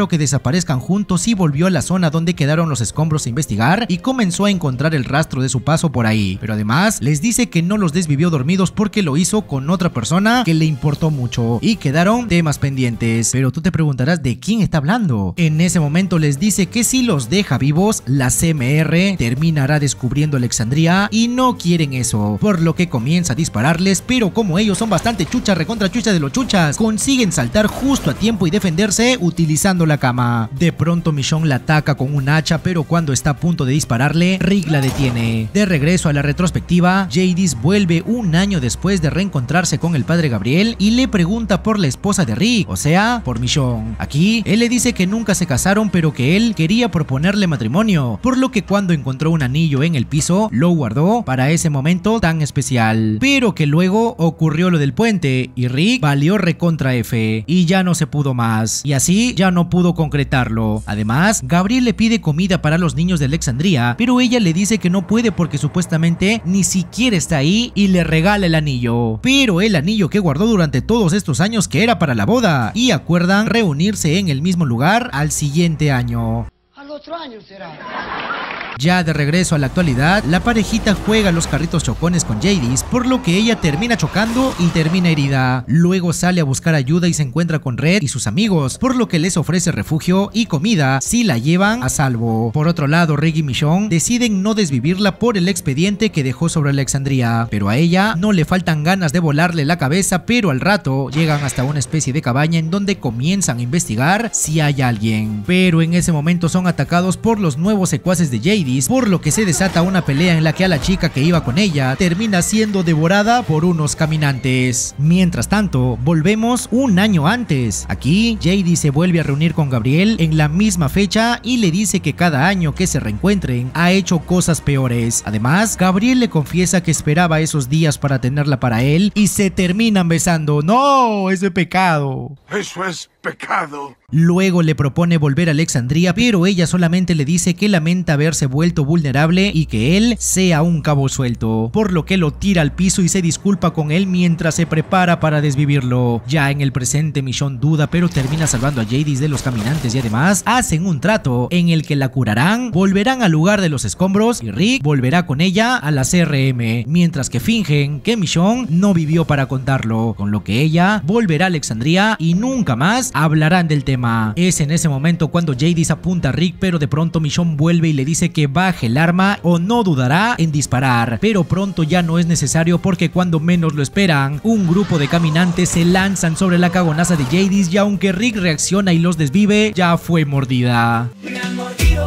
raro que desaparezcan juntos y volvió a la zona donde quedaron los escombros a investigar y comenzó a encontrar el rastro de su paso por ahí, pero además les dice que no los desvivió dormidos porque lo hizo con otra persona que le importó mucho y quedaron temas pendientes. Pero tú te preguntarás de quién está hablando. En ese momento les dice que si los deja vivos, la C M R terminará descubriendo Alexandria y no quieren eso, por lo que comienza a dispararles, pero como ellos son bastante chuchas, recontra chuchas de los chuchas, consiguen saltar justo a tiempo y defenderse utilizando la cama. De pronto Michonne la ataca con un hacha, pero cuando está a punto de dispararle, Rick la detiene. De regreso a la retrospectiva, Jadis vuelve un año después de reencontrarse con el padre Gabriel y le pregunta por la esposa de Rick, o sea, por Michonne. Aquí, él le dice que nunca se casaron, pero que él quería proponerle matrimonio, por lo que cuando encontró un anillo en el piso, lo guardó para ese momento tan especial. Pero que luego ocurrió lo del puente y Rick valió recontra F y ya no se pudo más, y así ya no pudo concretarlo. Además, Gabriel le pide comida para los niños de Alexandria, pero ella le dice que no puede porque supuestamente ni siquiera está ahí y le regala el anillo, pero el anillo que guardó durante todos estos años que era para la boda, y acuerdan reunirse en el mismo lugar al siguiente año. Al otro año será. Ya de regreso a la actualidad, la parejita juega los carritos chocones con Jadis, por lo que ella termina chocando y termina herida. Luego sale a buscar ayuda y se encuentra con Red y sus amigos, por lo que les ofrece refugio y comida si la llevan a salvo. Por otro lado, Rick y Michonne deciden no desvivirla por el expediente que dejó sobre Alexandria, pero a ella no le faltan ganas de volarle la cabeza, pero al rato llegan hasta una especie de cabaña en donde comienzan a investigar si hay alguien. Pero en ese momento son atacados por los nuevos secuaces de Jadis, por lo que se desata una pelea en la que a la chica que iba con ella termina siendo devorada por unos caminantes. Mientras tanto, volvemos un año antes. Aquí, Jadis se vuelve a reunir con Gabriel en la misma fecha y le dice que cada año que se reencuentren ha hecho cosas peores. Además, Gabriel le confiesa que esperaba esos días para tenerla para él y se terminan besando. ¡No! ¡Eso es pecado! Eso es pecado. Luego le propone volver a Alexandria, pero ella solamente le dice que lamenta haberse vuelto vulnerable y que él sea un cabo suelto, por lo que lo tira al piso y se disculpa con él mientras se prepara para desvivirlo. Ya en el presente, Michonne duda, pero termina salvando a Jadis de los caminantes y además hacen un trato en el que la curarán, volverán al lugar de los escombros y Rick volverá con ella a la C R M, mientras que fingen que Michonne no vivió para contarlo, con lo que ella volverá a Alexandria y nunca más hablarán del tema. Es en ese momento cuando Jadis apunta a Rick, pero de pronto Michonne vuelve y le dice que baje el arma o no dudará en disparar, pero pronto ya no es necesario porque cuando menos lo esperan, un grupo de caminantes se lanzan sobre la cagonaza de Jadis y aunque Rick reacciona y los desvive, ya fue mordida. Me han mordido,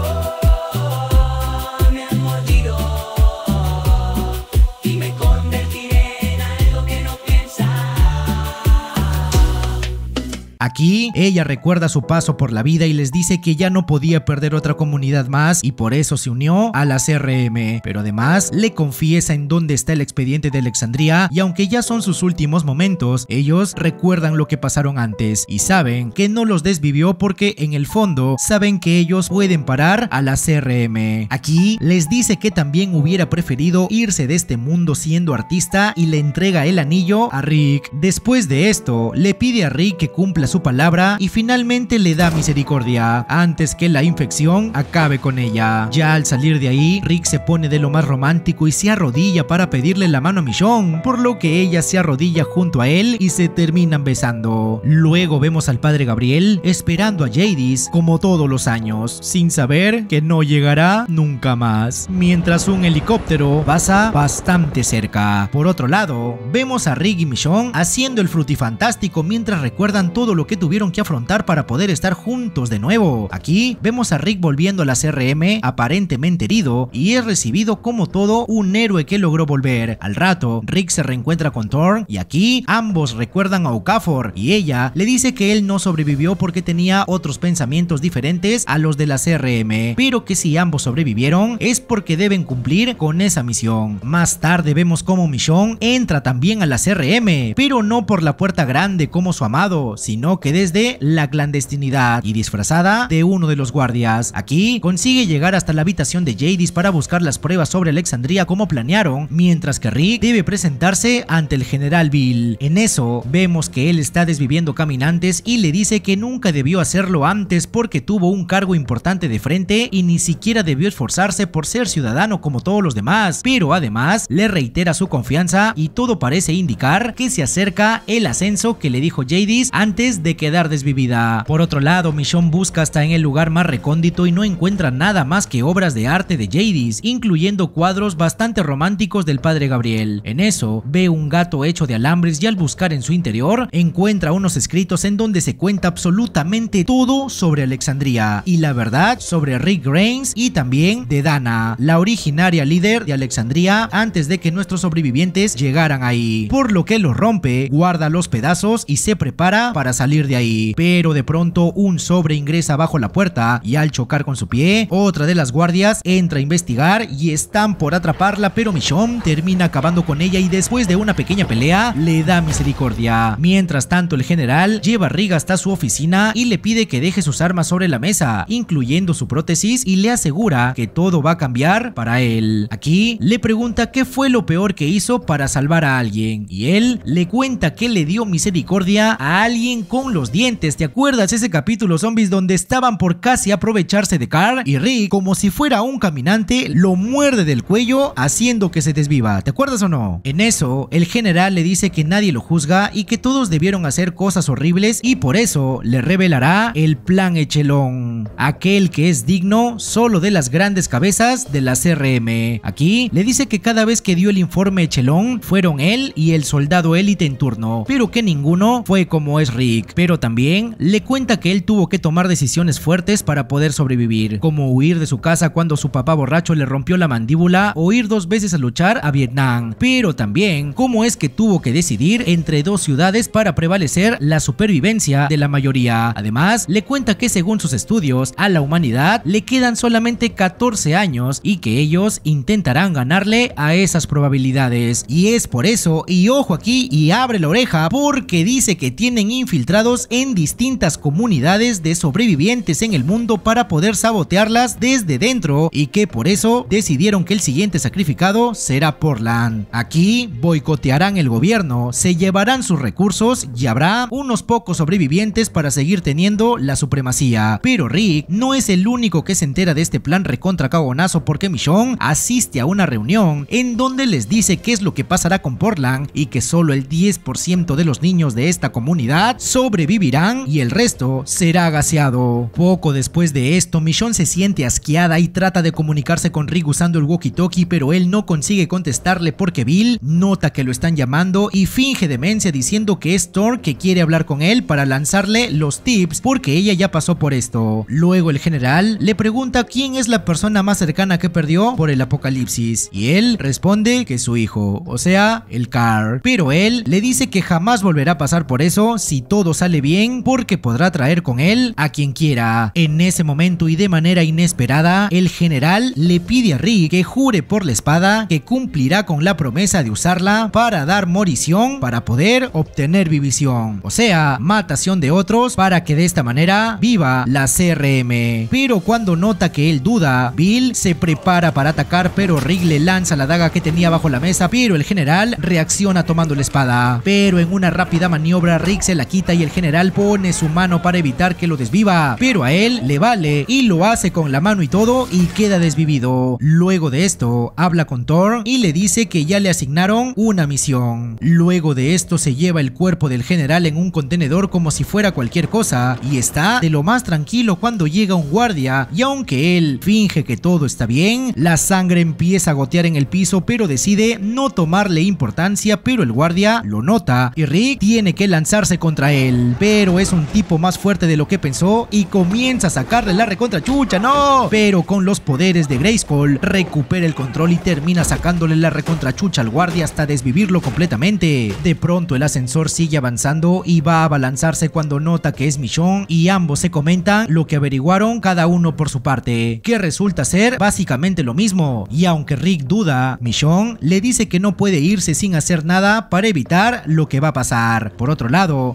me han mordido y me convertiré en algo que no piensa. Aquí, ella recuerda su paso por la vida y les dice que ya no podía perder otra comunidad más y por eso se unió a la C R M, pero además le confiesa en dónde está el expediente de Alexandria y aunque ya son sus últimos momentos, ellos recuerdan lo que pasaron antes y saben que no los desvivió porque en el fondo saben que ellos pueden parar a la C R M. Aquí les dice que también hubiera preferido irse de este mundo siendo artista y le entrega el anillo a Rick. Después de esto, le pide a Rick que cumpla su palabra y finalmente le da misericordia antes que la infección acabe con ella. Ya al salir de ahí, Rick se pone de lo más romántico y se arrodilla para pedirle la mano a Michonne, por lo que ella se arrodilla junto a él y se terminan besando. Luego vemos al padre Gabriel esperando a Jadis como todos los años, sin saber que no llegará nunca más, mientras un helicóptero pasa bastante cerca. Por otro lado, vemos a Rick y Michonne haciendo el frutifantástico mientras recuerdan todo lo que tuvieron que afrontar para poder estar juntos de nuevo. Aquí vemos a Rick volviendo a la C R M aparentemente herido y es recibido como todo un héroe que logró volver. Al rato, Rick se reencuentra con Thorn y aquí ambos recuerdan a Okafor y ella le dice que él no sobrevivió porque tenía otros pensamientos diferentes a los de la C R M, pero que si ambos sobrevivieron es porque deben cumplir con esa misión. Más tarde vemos como Michonne entra también a la C R M, pero no por la puerta grande como su amado, sino sino que desde la clandestinidad y disfrazada de uno de los guardias. Aquí consigue llegar hasta la habitación de Jadis para buscar las pruebas sobre Alexandria como planearon, mientras que Rick debe presentarse ante el general Bill. En eso vemos que él está desviviendo caminantes y le dice que nunca debió hacerlo antes porque tuvo un cargo importante de frente y ni siquiera debió esforzarse por ser ciudadano como todos los demás, pero además le reitera su confianza y todo parece indicar que se acerca el ascenso que le dijo Jadis antes de quedar desvivida. Por otro lado, Michonne busca hasta en el lugar más recóndito y no encuentra nada más que obras de arte de Jadis, incluyendo cuadros bastante románticos del padre Gabriel. En eso ve un gato hecho de alambres y al buscar en su interior encuentra unos escritos en donde se cuenta absolutamente todo sobre Alexandria y la verdad sobre Rick Grimes y también de Dana, la originaria líder de Alexandria antes de que nuestros sobrevivientes llegaran ahí, por lo que lo rompe, guarda los pedazos y se prepara para salir de ahí, pero de pronto un sobre ingresa bajo la puerta y al chocar con su pie, otra de las guardias entra a investigar y están por atraparla, pero Michonne termina acabando con ella y después de una pequeña pelea le da misericordia. Mientras tanto, el general lleva a Rick hasta su oficina y le pide que deje sus armas sobre la mesa, incluyendo su prótesis, y le asegura que todo va a cambiar para él. Aquí le pregunta qué fue lo peor que hizo para salvar a alguien y él le cuenta que le dio misericordia a alguien con los dientes. ¿Te acuerdas ese capítulo zombies donde estaban por casi aprovecharse de Carl y Rick, como si fuera un caminante, lo muerde del cuello haciendo que se desviva? ¿Te acuerdas o no? En eso el general le dice que nadie lo juzga y que todos debieron hacer cosas horribles y por eso le revelará el plan Echelon, aquel que es digno solo de las grandes cabezas de la C R M. Aquí le dice que cada vez que dio el informe Echelon fueron él y el soldado élite en turno, pero que ninguno fue como es Rick. Pero también le cuenta que él tuvo que tomar decisiones fuertes para poder sobrevivir, como huir de su casa cuando su papá borracho le rompió la mandíbula o ir dos veces a luchar a Vietnam, pero también cómo es que tuvo que decidir entre dos ciudades para prevalecer la supervivencia de la mayoría. Además, le cuenta que según sus estudios, a la humanidad le quedan solamente catorce años y que ellos intentarán ganarle a esas probabilidades. Y es por eso, y ojo aquí y abre la oreja, porque dice que tienen infiltrados en distintas comunidades de sobrevivientes en el mundo para poder sabotearlas desde dentro y que por eso decidieron que el siguiente sacrificado será Portland. Aquí boicotearán el gobierno, se llevarán sus recursos y habrá unos pocos sobrevivientes para seguir teniendo la supremacía. Pero Rick no es el único que se entera de este plan recontra cagonazo, porque Michonne asiste a una reunión en donde les dice qué es lo que pasará con Portland y que solo el diez por ciento de los niños de esta comunidad sobrevivirán y el resto será gaseado. Poco después de esto, Michonne se siente asqueada y trata de comunicarse con Rick usando el walkie-talkie, pero él no consigue contestarle porque Bill nota que lo están llamando y finge demencia diciendo que es Thor que quiere hablar con él para lanzarle los tips porque ella ya pasó por esto. Luego el general le pregunta quién es la persona más cercana que perdió por el apocalipsis y él responde que su hijo, o sea, el Carl, pero él le dice que jamás volverá a pasar por eso si todo sale bien porque podrá traer con él a quien quiera. En ese momento y de manera inesperada, el general le pide a Rick que jure por la espada que cumplirá con la promesa de usarla para dar morición para poder obtener vivisión, o sea, matación de otros para que de esta manera viva la C R M. Pero cuando nota que él duda, Bill se prepara para atacar, pero Rick le lanza la daga que tenía bajo la mesa, pero el general reacciona tomando la espada. Pero en una rápida maniobra Rick se la quita y el general pone su mano para evitar que lo desviva, pero a él le vale y lo hace con la mano y todo y queda desvivido. Luego de esto habla con Thor y le dice que ya le asignaron una misión. Luego de esto se lleva el cuerpo del general en un contenedor como si fuera cualquier cosa y está de lo más tranquilo cuando llega un guardia y aunque él finge que todo está bien, la sangre empieza a gotear en el piso, pero decide no tomarle importancia, pero el guardia lo nota y Rick tiene que lanzarse contra él, pero es un tipo más fuerte de lo que pensó y comienza a sacarle la recontrachucha, no, pero con los poderes de Grayskull recupera el control y termina sacándole la recontrachucha al guardia hasta desvivirlo completamente. De pronto el ascensor sigue avanzando y va a abalanzarse cuando nota que es Michonne y ambos se comentan lo que averiguaron cada uno por su parte, que resulta ser básicamente lo mismo, y aunque Rick duda, Michonne le dice que no puede irse sin hacer nada para evitar lo que va a pasar. Por otro lado, Thor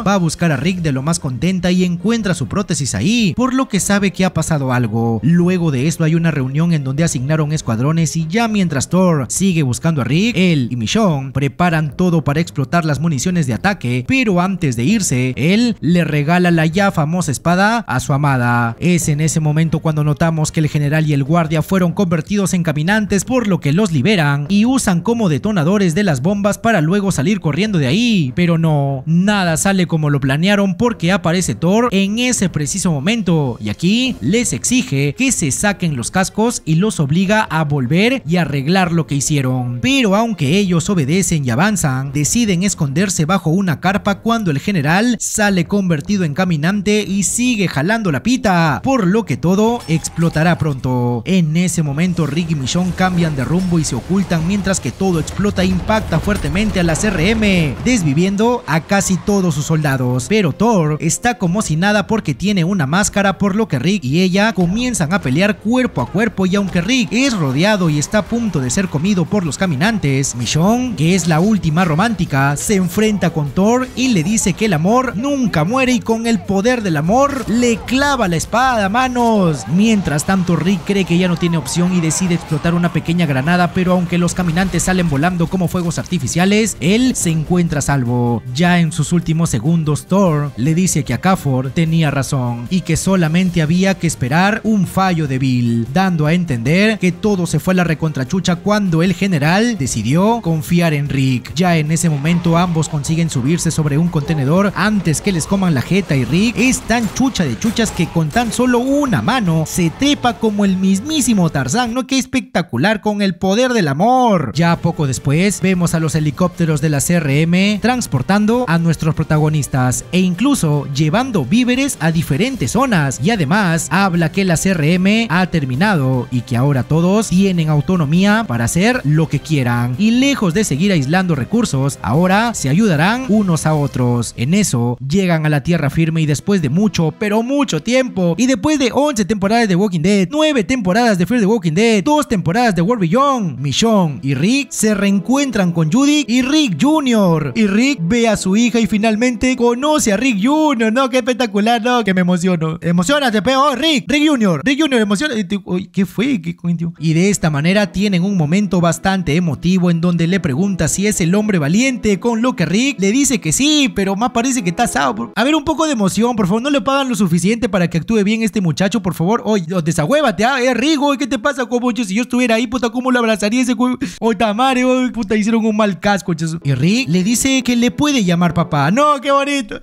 va a buscar a Rick de lo más contenta y encuentra su prótesis ahí, por lo que sabe que ha pasado algo. Luego de esto hay una reunión en donde asignaron escuadrones y ya mientras Thor sigue buscando a Rick, él y Michonne preparan todo para explotar las municiones de ataque, pero antes de irse, él le regala la ya famosa espada a su amada. Es en ese momento cuando notamos que el general y el guardia fueron convertidos en caminantes, por lo que los liberan y usan como detonadores de las bombas para luego salir corriendo de ahí. Pero no, nada sale como lo planearon porque aparece Thor en ese preciso momento y aquí les exige que se saquen los cascos y los obliga a volver y arreglar lo que hicieron. Pero aunque ellos obedecen y avanzan, deciden esconderse bajo una carpa cuando el general sale convertido en caminante y sigue jalando la pita, por lo que todo explotará pronto. En ese momento Rick y Michonne cambian de rumbo y se ocultan mientras que todo explota e impacta fuertemente a la C R M, desviviendo a casi todos sus soldados. Pero Thor está como si nada porque tiene una máscara, por lo que Rick y ella comienzan a pelear cuerpo a cuerpo y aunque Rick es rodeado y está a punto de ser comido por los caminantes, Michonne, que es la última romántica, se enfrenta con Thor y le dice que el amor nunca muere y con el poder del amor le clava la espada, manos. Mientras tanto Rick cree que ya no tiene opción y decide explotar una pequeña granada, pero aunque los caminantes salen volando como fuegos artificiales, él se encuentra a salvo. Ya en sus últimos segundos Thor le dice que Akafor tenía razón y que solamente había que esperar un fallo de Bill, dando a entender que todo se fue a la recontrachucha cuando el general decidió confiar en Rick. Ya en ese momento ambos consiguen subirse sobre un contenedor antes que les coman la jeta y Rick es tan chucha de chuchas que con tan solo una mano se trepa como el mismísimo Tarzán, ¿no? Qué espectacular con el poder del amor. Ya poco después vemos a los helicópteros de la C R M transportando a nuestros protagonistas e incluso llevando víveres a diferentes zonas, y además habla que la C R M ha terminado y que ahora todos tienen autonomía para hacer lo que quieran y lejos de seguir aislando recursos, ahora se ayudarán unos a otros. En eso llegan a la tierra firme y después de mucho, pero mucho tiempo, y después de once temporadas de Walking Dead, nueve temporadas de Fear the Walking Dead, dos temporadas de World Beyond, Michonne y Rick se reencuentran con Judy y Rick junior Y Rick ve a su hija y finalmente conoce a Rick junior No, qué espectacular, no, que me emociono. Emocionate, pero Rick, Rick junior Rick junior emociona. ¿Qué fue? ¿Qué coño? Y de esta manera tienen un momento bastante emotivo en donde le pregunta si es el hombre valiente, con lo que Rick le dice que sí, pero más parece que está asado. A ver, un poco de emoción, por favor, no le pagan lo suficiente para que actúe bien este muchacho, por favor. Oye, desahuévate, ah, eh, Rick, oye, ¿qué te pasa? Como yo, si yo estuviera ahí, puta, ¿cómo lo abrazaría ese güey? Oye, tamare, oye, puta, hicieron un mal casco, chazo. Y Rick le dice que le puede llamar papá. No, qué bonito.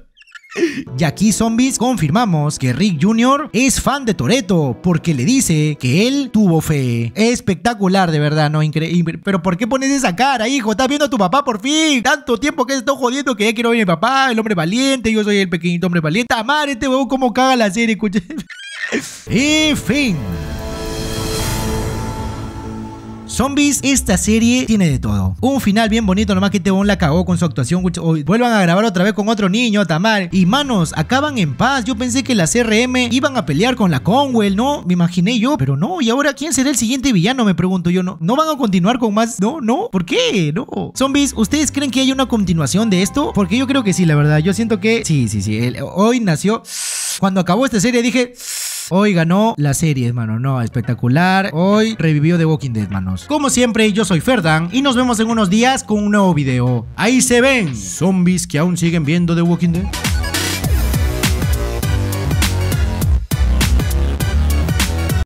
Y aquí, zombies, confirmamos que Rick junior es fan de Toretto porque le dice que él tuvo fe. Espectacular, de verdad, ¿no? Increíble. Pero ¿por qué pones esa cara, hijo? ¿Estás viendo a tu papá por fin? Tanto tiempo que se está jodiendo que ya quiero ver a mi papá, el hombre valiente. Yo soy el pequeñito hombre valiente. ¡Tamar, este huevón cómo caga la serie! Escucha. En fin. Zombies, esta serie tiene de todo. Un final bien bonito, nomás que este bon la cagó con su actuación. Hoy vuelvan a grabar otra vez con otro niño, Tamar. Y manos, acaban en paz. Yo pensé que la C R M iban a pelear con la Conwell, ¿no? Me imaginé yo, pero no. ¿Y ahora quién será el siguiente villano? Me pregunto yo. ¿No, ¿No van a continuar con más? No, no. ¿Por qué? No. Zombies, ¿ustedes creen que hay una continuación de esto? Porque yo creo que sí, la verdad. Yo siento que sí, sí, sí. El, hoy nació. Cuando acabó esta serie dije... Hoy ganó la serie, hermano. No, espectacular. Hoy revivió The Walking Dead, manos. Como siempre, yo soy Ferdan y nos vemos en unos días con un nuevo video. Ahí se ven zombies que aún siguen viendo The Walking Dead.